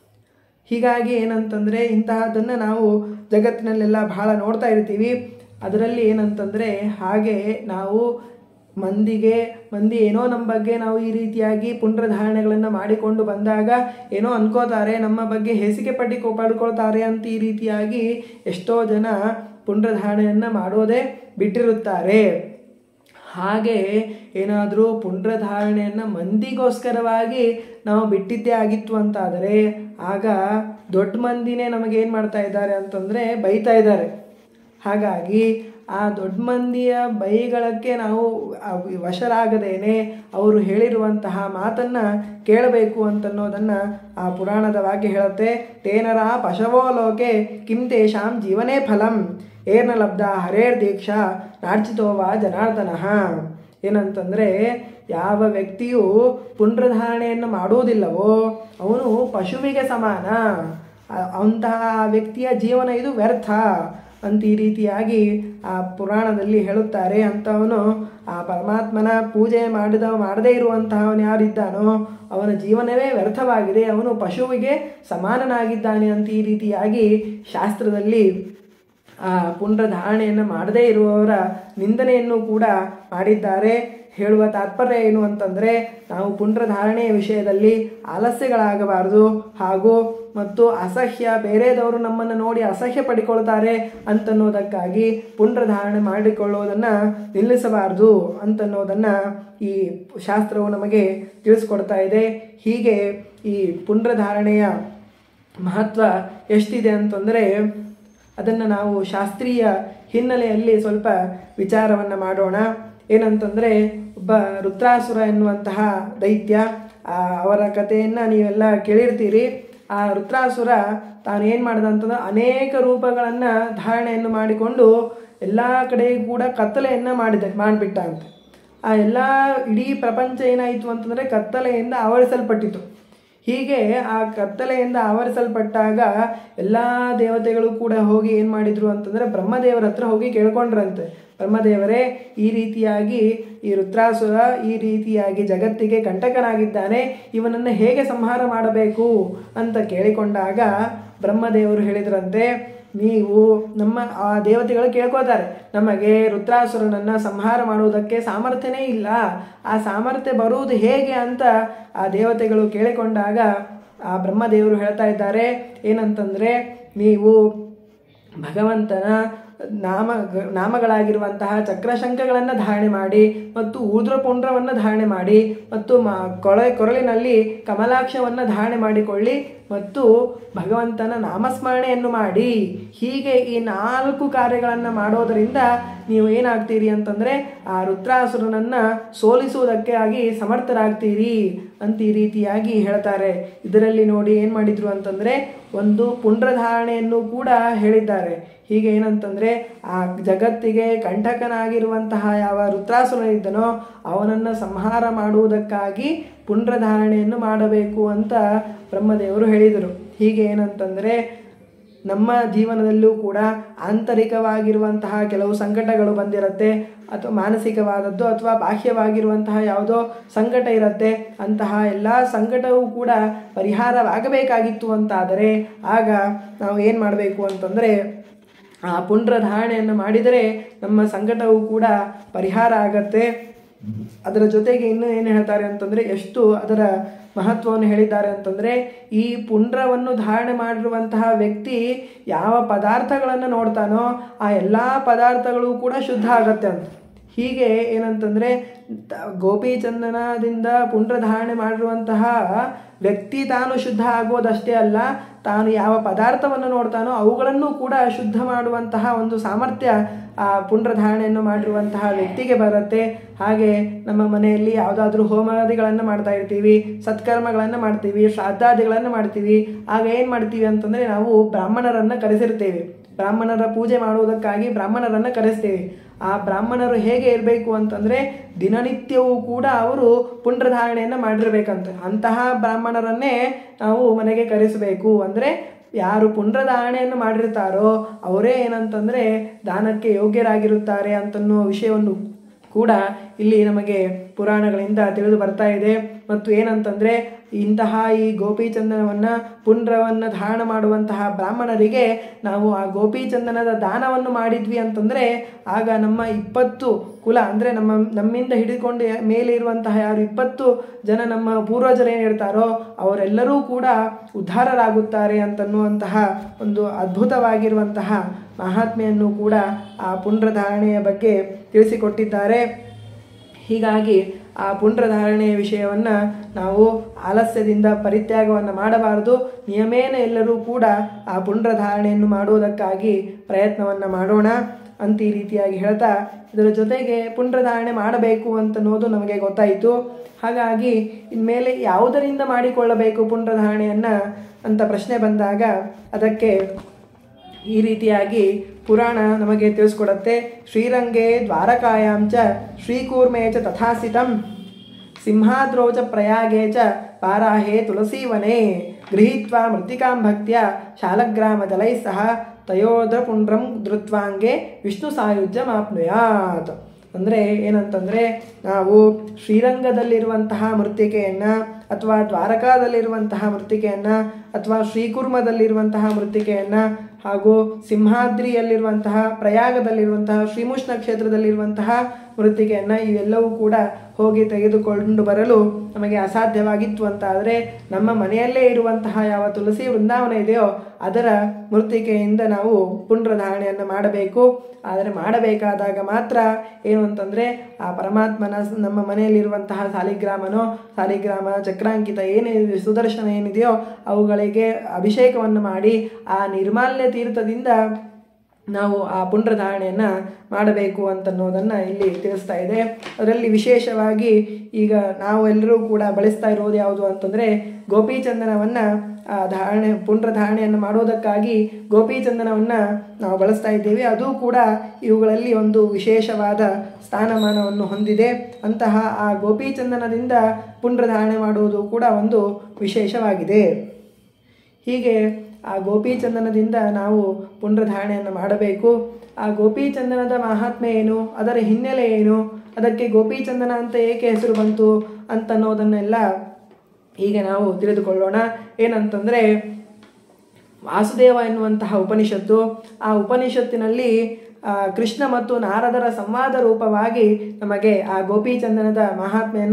ಹೀಗಾಗಿ ಏನಂತಂದರೆ ಇಂತಹದ್ದನ್ನು ನಾವು ಜಗತ್ತಿನಲ್ಲೆಲ್ಲ ಬಹಳ ನೋಡ್ತಾ ಇರ್ತೀವಿ. ಅದರಲ್ಲಿ ಏನಂತಂದರೆ ಹಾಗೆ ನಾವು ಮಂದಿ ಏನೋ ನಮ್ಮ ಬಗ್ಗೆ ನಾವು ಈ ರೀತಿಯಾಗಿ ಪುಂಡ್ರಧಾರಣೆಗಳನ್ನು ಮಾಡಿಕೊಂಡು ಬಂದಾಗ ಏನೋ ಅನ್ಕೋತಾರೆ, ನಮ್ಮ ಬಗ್ಗೆ ಹೇಸಿಗೆ ಪಡ್ಕೊಳ್ತಾರೆ ಅಂತ ಈ ರೀತಿಯಾಗಿ ಎಷ್ಟೋ ಜನ ಪುಂಡ್ರಧಾರಣೆಯನ್ನು ಮಾಡೋದೇ ಬಿಟ್ಟಿರುತ್ತಾರೆ. ಹಾಗೆ ಏನಾದರೂ ಪುಂಡ್ರಧಾರಣೆಯನ್ನು ಮಂದಿಗೋಸ್ಕರವಾಗಿ ನಾವು ಬಿಟ್ಟಿದ್ದೇ ಆಗಿತ್ತು ಅಂತಾದರೆ ಆಗ ದೊಡ್ಡ ಮಂದಿನೇ ನಮಗೇನು ಮಾಡ್ತಾ ಇದ್ದಾರೆ ಅಂತಂದರೆ ಬೈತಾ ಇದ್ದಾರೆ. ಹಾಗಾಗಿ ಆ ದೊಡ್ಡ ಮಂದಿಯ ಬೈಗಳಕ್ಕೆ ನಾವು ವಶರಾಗದೇನೆ ಅವರು ಹೇಳಿರುವಂತಹ ಮಾತನ್ನು ಕೇಳಬೇಕು ಅಂತನ್ನೋದನ್ನು ಆ ಪುರಾಣದ ವಾಕ್ಯ ಹೇಳುತ್ತೆ. ತೇನರ ಪಶವೋ ಲೋಕೆ ಕಿಂ ತೇಷಾಂ ಜೀವನೇ ಫಲಂ ಏರ್ನ ಲಬ್ಧ ಹರೇರ್ ದೀಕ್ಷಾ ನಾರ್ಚಿತೋವಾ ಜನಾರ್ದನಃ. ಏನಂತಂದರೆ ಯಾವ ವ್ಯಕ್ತಿಯು ಪುಂಡ್ರಧಾರಣೆಯನ್ನು ಮಾಡುವುದಿಲ್ಲವೋ ಅವನು ಪಶುವಿಗೆ ಸಮಾನ, ಅಂತಹ ವ್ಯಕ್ತಿಯ ಜೀವನ ಇದು ವ್ಯರ್ಥ ಅಂತ ಈ ರೀತಿಯಾಗಿ ಆ ಪುರಾಣದಲ್ಲಿ ಹೇಳುತ್ತಾರೆ. ಅಂಥವನು ಆ ಪರಮಾತ್ಮನ ಪೂಜೆ ಮಾಡದೇ ಇರುವಂತಹವನು ಯಾರಿದ್ದಾನೋ ಅವನ ಜೀವನವೇ ವ್ಯರ್ಥವಾಗಿದೆ, ಅವನು ಪಶುವಿಗೆ ಸಮಾನನಾಗಿದ್ದಾನೆ ಅಂತ ಈ ರೀತಿಯಾಗಿ ಶಾಸ್ತ್ರದಲ್ಲಿ ಆ ಪುಂಡ್ರಧಾರಣೆಯನ್ನು ಮಾಡದೇ ಇರುವವರ ನಿಂದನೆಯನ್ನು ಕೂಡ ಮಾಡಿದ್ದಾರೆ. ಹೇಳುವ ತಾತ್ಪರ್ಯ ಏನು ಅಂತಂದರೆ, ನಾವು ಪುಂಡ್ರಧಾರಣೆಯ ವಿಷಯದಲ್ಲಿ ಆಲಸ್ಯಗಳಾಗಬಾರದು, ಹಾಗೂ ಮತ್ತು ಅಸಹ್ಯ, ಬೇರೆದವರು ನಮ್ಮನ್ನು ನೋಡಿ ಅಸಹ್ಯ ಪಡಿಕೊಳ್ತಾರೆ ಅಂತನ್ನೋದಕ್ಕಾಗಿ ಪುಂಡ್ರಧಾರಣೆ ಮಾಡಿಕೊಳ್ಳೋದನ್ನು ನಿಲ್ಲಿಸಬಾರದು ಅಂತನ್ನೋದನ್ನು ಈ ಶಾಸ್ತ್ರವು ನಮಗೆ ತಿಳಿಸ್ಕೊಡ್ತಾ ಇದೆ. ಹೀಗೆ ಈ ಪುಂಡ್ರಧಾರಣೆಯ ಮಹತ್ವ ಎಷ್ಟಿದೆ ಅಂತಂದರೆ ಅದನ್ನು ನಾವು ಶಾಸ್ತ್ರೀಯ ಹಿನ್ನೆಲೆಯಲ್ಲಿ ಸ್ವಲ್ಪ ವಿಚಾರವನ್ನು ಮಾಡೋಣ. ಏನಂತಂದರೆ, ಒಬ್ಬ ವೃತ್ರಾಸುರ ಎನ್ನುವಂತಹ ದೈತ್ಯ, ಅವರ ಕಥೆಯನ್ನು ನೀವೆಲ್ಲ ಕೇಳಿರ್ತೀರಿ. ಆ ವೃತ್ರಾಸುರ ತಾನು ಏನು ಮಾಡಿದ ಅಂತಂದ್ರೆ ಅನೇಕ ರೂಪಗಳನ್ನು ಧಾರಣೆಯನ್ನು ಮಾಡಿಕೊಂಡು ಎಲ್ಲ ಕಡೆಗೂ ಕೂಡ ಕತ್ತಲೆಯನ್ನು ಮಾಡಿಬಿಟ್ಟ ಅಂತ. ಆ ಎಲ್ಲ ಇಡೀ ಪ್ರಪಂಚ ಏನಾಯಿತು ಅಂತಂದರೆ ಕತ್ತಲೆಯಿಂದ ಆವರಿಸಲ್ಪಟ್ಟಿತು. ಹೀಗೆ ಆ ಕತ್ತಲೆಯಿಂದ ಆವರಿಸಲ್ಪಟ್ಟಾಗ ಎಲ್ಲ ದೇವತೆಗಳು ಕೂಡ ಹೋಗಿ ಏನು ಮಾಡಿದರು ಅಂತಂದರೆ ಬ್ರಹ್ಮದೇವರ ಹತ್ರ ಹೋಗಿ ಕೇಳ್ಕೊಂಡ್ರಂತೆ, ಬ್ರಹ್ಮದೇವರೇ, ಈ ರೀತಿಯಾಗಿ ಈ ವೃತ್ರಾಸುರ ಈ ರೀತಿಯಾಗಿ ಜಗತ್ತಿಗೆ ಕಂಟಕನಾಗಿದ್ದಾನೆ, ಇವನನ್ನು ಹೇಗೆ ಸಂಹಾರ ಮಾಡಬೇಕು ಅಂತ ಕೇಳಿಕೊಂಡಾಗ ಬ್ರಹ್ಮದೇವರು ಹೇಳಿದ್ರಂತೆ, ನೀವು ನಮ್ಮ ಆ ದೇವತೆಗಳು ಕೇಳ್ಕೋತಾರೆ, ನಮಗೆ ವೃತ್ರಾಸುರನನ್ನು ಸಂಹಾರ ಮಾಡುವುದಕ್ಕೆ ಸಾಮರ್ಥ್ಯನೇ ಇಲ್ಲ, ಆ ಸಾಮರ್ಥ್ಯ ಬರುವುದು ಹೇಗೆ ಅಂತ ಆ ದೇವತೆಗಳು ಕೇಳಿಕೊಂಡಾಗ ಆ ಬ್ರಹ್ಮದೇವರು ಹೇಳ್ತಾ ಇದ್ದಾರೆ ಏನಂತಂದರೆ, ನೀವು ಭಗವಂತನ ನಾಮಗಳಾಗಿರುವಂತಹ ಚಕ್ರಶಂಖಗಳನ್ನು ಧಾರಣೆ ಮಾಡಿ ಮತ್ತು ಊರ್ಧ್ವಪುಂಡ್ರವನ್ನು ಧಾರಣೆ ಮಾಡಿ ಮತ್ತು ಕೊರಳಿನಲ್ಲಿ ಕಮಲಾಕ್ಷವನ್ನು ಧಾರಣೆ ಮಾಡಿಕೊಳ್ಳಿ ಮತ್ತು ಭಗವಂತನ ನಾಮಸ್ಮರಣೆಯನ್ನು ಮಾಡಿ. ಹೀಗೆ ಈ 4 ಕಾರ್ಯಗಳನ್ನು ಮಾಡೋದರಿಂದ ನೀವು ಏನಾಗ್ತೀರಿ ಅಂತಂದರೆ ಆ ವೃತ್ರಾಸುರನನ್ನು ಸೋಲಿಸುವುದಕ್ಕೆ ಆಗಿ ಸಮರ್ಥರಾಗ್ತೀರಿ ಅಂತ ಈ ರೀತಿಯಾಗಿ ಹೇಳ್ತಾರೆ. ಇದರಲ್ಲಿ ನೋಡಿ ಏನು ಮಾಡಿದ್ರು ಅಂತಂದರೆ ಒಂದು ಪುಂಡ್ರಧಾರಣೆಯನ್ನು ಕೂಡ ಹೇಳಿದ್ದಾರೆ. ಹೀಗೆ ಏನಂತಂದರೆ ಆ ಜಗತ್ತಿಗೆ ಕಂಟಕನಾಗಿರುವಂತಹ ಯಾವ ವೃತ್ರಾಸುರನಿದ್ದನೋ ಅವನನ್ನು ಸಂಹಾರ ಮಾಡುವುದಕ್ಕಾಗಿ ಪುಂಡ್ರಧಾರಣೆಯನ್ನು ಮಾಡಬೇಕು ಅಂತ ಬ್ರಹ್ಮದೇವರು ಹೇಳಿದರು. ಹೀಗೆ ಏನಂತಂದರೆ ನಮ್ಮ ಜೀವನದಲ್ಲೂ ಕೂಡ ಆಂತರಿಕವಾಗಿರುವಂತಹ ಕೆಲವು ಸಂಕಟಗಳು ಬಂದಿರುತ್ತೆ, ಅಥವಾ ಮಾನಸಿಕವಾದದ್ದು ಅಥವಾ ಬಾಹ್ಯವಾಗಿರುವಂತಹ ಯಾವುದೋ ಸಂಕಟ ಇರುತ್ತೆ. ಅಂತಹ ಎಲ್ಲ ಸಂಕಟವೂ ಕೂಡ ಪರಿಹಾರವಾಗಬೇಕಾಗಿತ್ತು ಅಂತಾದರೆ ಆಗ ನಾವು ಏನು ಮಾಡಬೇಕು ಅಂತಂದರೆ ಆ ಪುಂಡ್ರಧಾರಣೆಯನ್ನು ಮಾಡಿದರೆ ನಮ್ಮ ಸಂಕಟವೂ ಕೂಡ ಪರಿಹಾರ ಆಗತ್ತೆ. ಅದರ ಜೊತೆಗೆ ಇನ್ನೂ ಏನು ಹೇಳ್ತಾರೆ ಅಂತಂದರೆ ಎಷ್ಟು ಅದರ ಮಹತ್ವವನ್ನು ಹೇಳಿದ್ದಾರೆ ಅಂತಂದರೆ ಈ ಪುಂಡ್ರವನ್ನು ಧಾರಣೆ ಮಾಡಿರುವಂತಹ ವ್ಯಕ್ತಿ ಯಾವ ಪದಾರ್ಥಗಳನ್ನು ನೋಡ್ತಾನೋ ಆ ಎಲ್ಲ ಪದಾರ್ಥಗಳು ಕೂಡ ಶುದ್ಧ ಆಗತ್ತೆ ಅಂತ. ಹೀಗೆ ಏನಂತಂದರೆ ಗೋಪಿಚಂದನದಿಂದ ಪುಂಡ್ರಧಾರಣೆ ಮಾಡಿರುವಂತಹ ವ್ಯಕ್ತಿ ತಾನು ಶುದ್ಧ ಆಗೋದಷ್ಟೇ ಅಲ್ಲ, ತಾನು ಯಾವ ಪದಾರ್ಥವನ್ನು ನೋಡ್ತಾನೋ ಅವುಗಳನ್ನು ಕೂಡ ಶುದ್ಧ ಮಾಡುವಂತಹ ಒಂದು ಸಾಮರ್ಥ್ಯ ಆ ಪುಂಡ್ರಧಾರಣೆಯನ್ನು ಮಾಡಿರುವಂತಹ ವ್ಯಕ್ತಿಗೆ ಬರುತ್ತೆ. ಹಾಗೆ ನಮ್ಮ ಮನೆಯಲ್ಲಿ ಯಾವುದಾದ್ರೂ ಹೋಮಾದಿಗಳನ್ನು ಮಾಡ್ತಾ ಇರ್ತೀವಿ, ಸತ್ಕರ್ಮಗಳನ್ನು ಮಾಡ್ತೀವಿ, ಶ್ರಾದ್ದಾದಿಗಳನ್ನು ಮಾಡ್ತೀವಿ. ಆಗ ಏನು ಮಾಡ್ತೀವಿ ಅಂತಂದರೆ ನಾವು ಬ್ರಾಹ್ಮಣರನ್ನು ಕರೆಸಿರ್ತೇವೆ. ಬ್ರಾಹ್ಮಣರ ಪೂಜೆ ಮಾಡುವುದಕ್ಕಾಗಿ ಬ್ರಾಹ್ಮಣರನ್ನು ಕರೆಸ್ತೇವೆ. ಆ ಬ್ರಾಹ್ಮಣರು ಹೇಗೆ ಇರಬೇಕು ಅಂತಂದರೆ ದಿನನಿತ್ಯವೂ ಕೂಡ ಅವರು ಪುಂಡ್ರಧಾರಣೆಯನ್ನು ಮಾಡಿರಬೇಕಂತೆ. ಅಂತಹ ಬ್ರಾಹ್ಮಣರನ್ನೇ ನಾವು ಮನೆಗೆ ಕರೆಸಬೇಕು. ಅಂದರೆ ಯಾರು ಪುಂಡ್ರಧಾರಣೆಯನ್ನು ಮಾಡಿರ್ತಾರೋ ಅವರೇ ಏನಂತಂದರೆ ದಾನಕ್ಕೆ ಯೋಗ್ಯರಾಗಿರುತ್ತಾರೆ ಅಂತನ್ನೋ ವಿಷಯವನ್ನು ಕೂಡ ಇಲ್ಲಿ ನಮಗೆ ಪುರಾಣಗಳಿಂದ ತಿಳಿದು ಬರ್ತಾ ಇದೆ. ಮತ್ತು ಏನಂತಂದರೆ ಇಂತಹ ಈ ಗೋಪಿಚಂದನವನ್ನು ಪುಂಡ್ರವನ್ನು ಧಾರಣ ಮಾಡುವಂತಹ ಬ್ರಾಹ್ಮಣರಿಗೆ ನಾವು ಆ ಗೋಪಿಚಂದನದ ದಾನವನ್ನು ಮಾಡಿದ್ವಿ ಅಂತಂದರೆ ಆಗ ನಮ್ಮ 20 ಕುಲ ಅಂದರೆ ನಮ್ಮಿಂದ ಹಿಡಿದುಕೊಂಡು ಮೇಲೆ ಇರುವಂತಹ ಯಾರು 20 ಜನ ನಮ್ಮ ಪೂರ್ವಜರು ಏನಿರ್ತಾರೋ ಅವರೆಲ್ಲರೂ ಕೂಡ ಉದ್ಧಾರರಾಗುತ್ತಾರೆ ಅಂತನ್ನುವಂತಹ ಒಂದು ಅದ್ಭುತವಾಗಿರುವಂತಹ ಮಹಾತ್ಮೆಯನ್ನು ಕೂಡ ಆ ಪುಂಡ್ರಧಾರಣೆಯ ಬಗ್ಗೆ ತಿಳಿಸಿಕೊಟ್ಟಿದ್ದಾರೆ. ಹೀಗಾಗಿ ಆ ಪುಂಡ್ರಧಾರಣೆಯ ವಿಷಯವನ್ನು ನಾವು ಆಲಸ್ಯದಿಂದ ಪರಿತ್ಯಾಗವನ್ನು ಮಾಡಬಾರದು. ನಿಯಮೇನ ಎಲ್ಲರೂ ಕೂಡ ಆ ಪುಂಡ್ರಧಾರಣೆಯನ್ನು ಮಾಡುವುದಕ್ಕಾಗಿ ಪ್ರಯತ್ನವನ್ನು ಮಾಡೋಣ ಅಂತ ಈ ರೀತಿಯಾಗಿ ಹೇಳ್ತಾ, ಇದರ ಜೊತೆಗೆ ಪುಂಡ್ರಧಾರಣೆ ಮಾಡಬೇಕು ಅಂತನ್ನೋದು ನಮಗೆ ಗೊತ್ತಾಯಿತು. ಹಾಗಾಗಿ ಇನ್ಮೇಲೆ ಯಾವುದರಿಂದ ಮಾಡಿಕೊಳ್ಳಬೇಕು ಪುಂಡ್ರಧಾರಣೆಯನ್ನು ಅಂತ ಪ್ರಶ್ನೆ ಬಂದಾಗ ಅದಕ್ಕೆ ಈ ರೀತಿಯಾಗಿ ಪುರಾಣ ನಮಗೆ ತಿಳಿಸ್ಕೊಡುತ್ತೆ. ಶ್ರೀರಂಗೇ ದ್ವಾರಕಾಯಾಂಚ ಶ್ರೀಕೂರ್ಮೇ ಚ ತಥಾಸ್ಥಿತಂ ಸಿಂಹಾದ್ರೌ ಚ ಪ್ರಯಾಗೇ ಚ ಪಾರಾಹೇ ತುಳಸೀವನೇ ಗೃಹೀತ್ವಾ ಮೃತ್ತಿಕಾಂ ಭಕ್ತ್ಯ ಶಾಲಗ್ರಾಮ ಜಲೈ ಸಹ ತಯೋದ್ರ ಪುಂಡ್ರಂ ಧೃತ್ವಾಂಗೆ ವಿಷ್ಣು ಸಾಯುಜ್ಯಮಾಪ್ನುಯಾತ್. ಅಂದರೆ ಏನಂತಂದರೆ ನಾವು ಶ್ರೀರಂಗದಲ್ಲಿರುವಂತಹ ಮೃತ್ತಿಕೆಯನ್ನು ಅಥವಾ ದ್ವಾರಕಾದಲ್ಲಿರುವಂತಹ ಮೃತ್ತಿಕೆಯನ್ನು ಅಥವಾ ಶ್ರೀಕುರ್ಮದಲ್ಲಿರುವಂತಹ ಮೃತ್ತಿಕೆಯನ್ನು ಹಾಗೂ ಸಿಂಹಾದ್ರಿಯಲ್ಲಿರುವಂತಹ ಪ್ರಯಾಗದಲ್ಲಿರುವಂತಹ ಶ್ರೀಮುಷ್ಣ ಕ್ಷೇತ್ರದಲ್ಲಿರುವಂತಹ ಮೃತ್ತಿಕೆಯನ್ನು ಇವೆಲ್ಲವೂ ಕೂಡ ಹೋಗಿ ತೆಗೆದುಕೊಂಡು ಬರಲು ನಮಗೆ ಅಸಾಧ್ಯವಾಗಿತ್ತು ಅಂತಾದರೆ ನಮ್ಮ ಮನೆಯಲ್ಲೇ ಇರುವಂತಹ ಯಾವ ತುಳಸಿ ವೃಂದಾವನ ಇದೆಯೋ ಅದರ ಮೃತ್ತಿಕೆಯಿಂದ ನಾವು ಪುಂಡ್ರಧಾರಣೆಯನ್ನು ಮಾಡಬೇಕು. ಆದರೆ ಮಾಡಬೇಕಾದಾಗ ಮಾತ್ರ ಏನು ಅಂತಂದರೆ ಆ ಪರಮಾತ್ಮನ ನಮ್ಮ ಮನೆಯಲ್ಲಿರುವಂತಹ ಸಾಲಿಗ್ರಾಮ ಚಕ್ರಾಂಕಿತ ಏನಿದೆ ಸುದರ್ಶನ ಏನಿದೆಯೋ ಅವುಗಳಿಗೆ ಅಭಿಷೇಕವನ್ನು ಮಾಡಿ ಆ ನಿರ್ಮಾಲ್ಯ ತೀರ್ಥದಿಂದ ನಾವು ಆ ಪುಂಡ್ರಧಾರಣೆಯನ್ನು ಮಾಡಬೇಕು ಅಂತನ್ನೋದನ್ನು ಇಲ್ಲಿ ತಿಳಿಸ್ತಾ ಇದೆ. ಅದರಲ್ಲಿ ವಿಶೇಷವಾಗಿ ಈಗ ನಾವು ಎಲ್ಲರೂ ಕೂಡ ಬಳಸ್ತಾ ಇರೋದು ಯಾವುದು ಅಂತಂದರೆ ಗೋಪೀಚಂದನವನ್ನು ಪುಂಡ್ರಧಾರಣೆಯನ್ನು ಮಾಡೋದಕ್ಕಾಗಿ ಗೋಪೀಚಂದನವನ್ನು ನಾವು ಬಳಸ್ತಾ ಇದ್ದೇವೆ. ಅದು ಕೂಡ ಇವುಗಳಲ್ಲಿ ಒಂದು ವಿಶೇಷವಾದ ಸ್ಥಾನಮಾನವನ್ನು ಹೊಂದಿದೆ. ಅಂತಹ ಆ ಗೋಪೀಚಂದನದಿಂದ ಪುಂಡ್ರಧಾರಣೆ ಮಾಡುವುದು ಕೂಡ ಒಂದು ವಿಶೇಷವಾಗಿದೆ. ಹೀಗೆ ಆ ಗೋಪೀಚಂದನದಿಂದ ನಾವು ಪುಂಡ್ರಧಾರಣೆಯನ್ನು ಮಾಡಬೇಕು. ಆ ಗೋಪೀಚಂದನದ ಮಹಾತ್ಮೆ ಏನು, ಅದರ ಹಿನ್ನೆಲೆ ಏನು, ಅದಕ್ಕೆ ಗೋಪೀಚಂದನ ಅಂತ ಏಕೆ ಹೆಸರು ಬಂತು ಅಂತನ್ನೋದನ್ನೆಲ್ಲ ಈಗ ನಾವು ತಿಳಿದುಕೊಳ್ಳೋಣ. ಏನಂತಂದರೆ ವಾಸುದೇವ ಎನ್ನುವಂತಹ ಉಪನಿಷತ್ತು, ಆ ಉಪನಿಷತ್ತಿನಲ್ಲಿ ಕೃಷ್ಣ ಮತ್ತು ನಾರದರ ಸಂವಾದ ರೂಪವಾಗಿ ನಮಗೆ ಆ ಗೋಪೀಚಂದನದ ಮಹಾತ್ಮೆ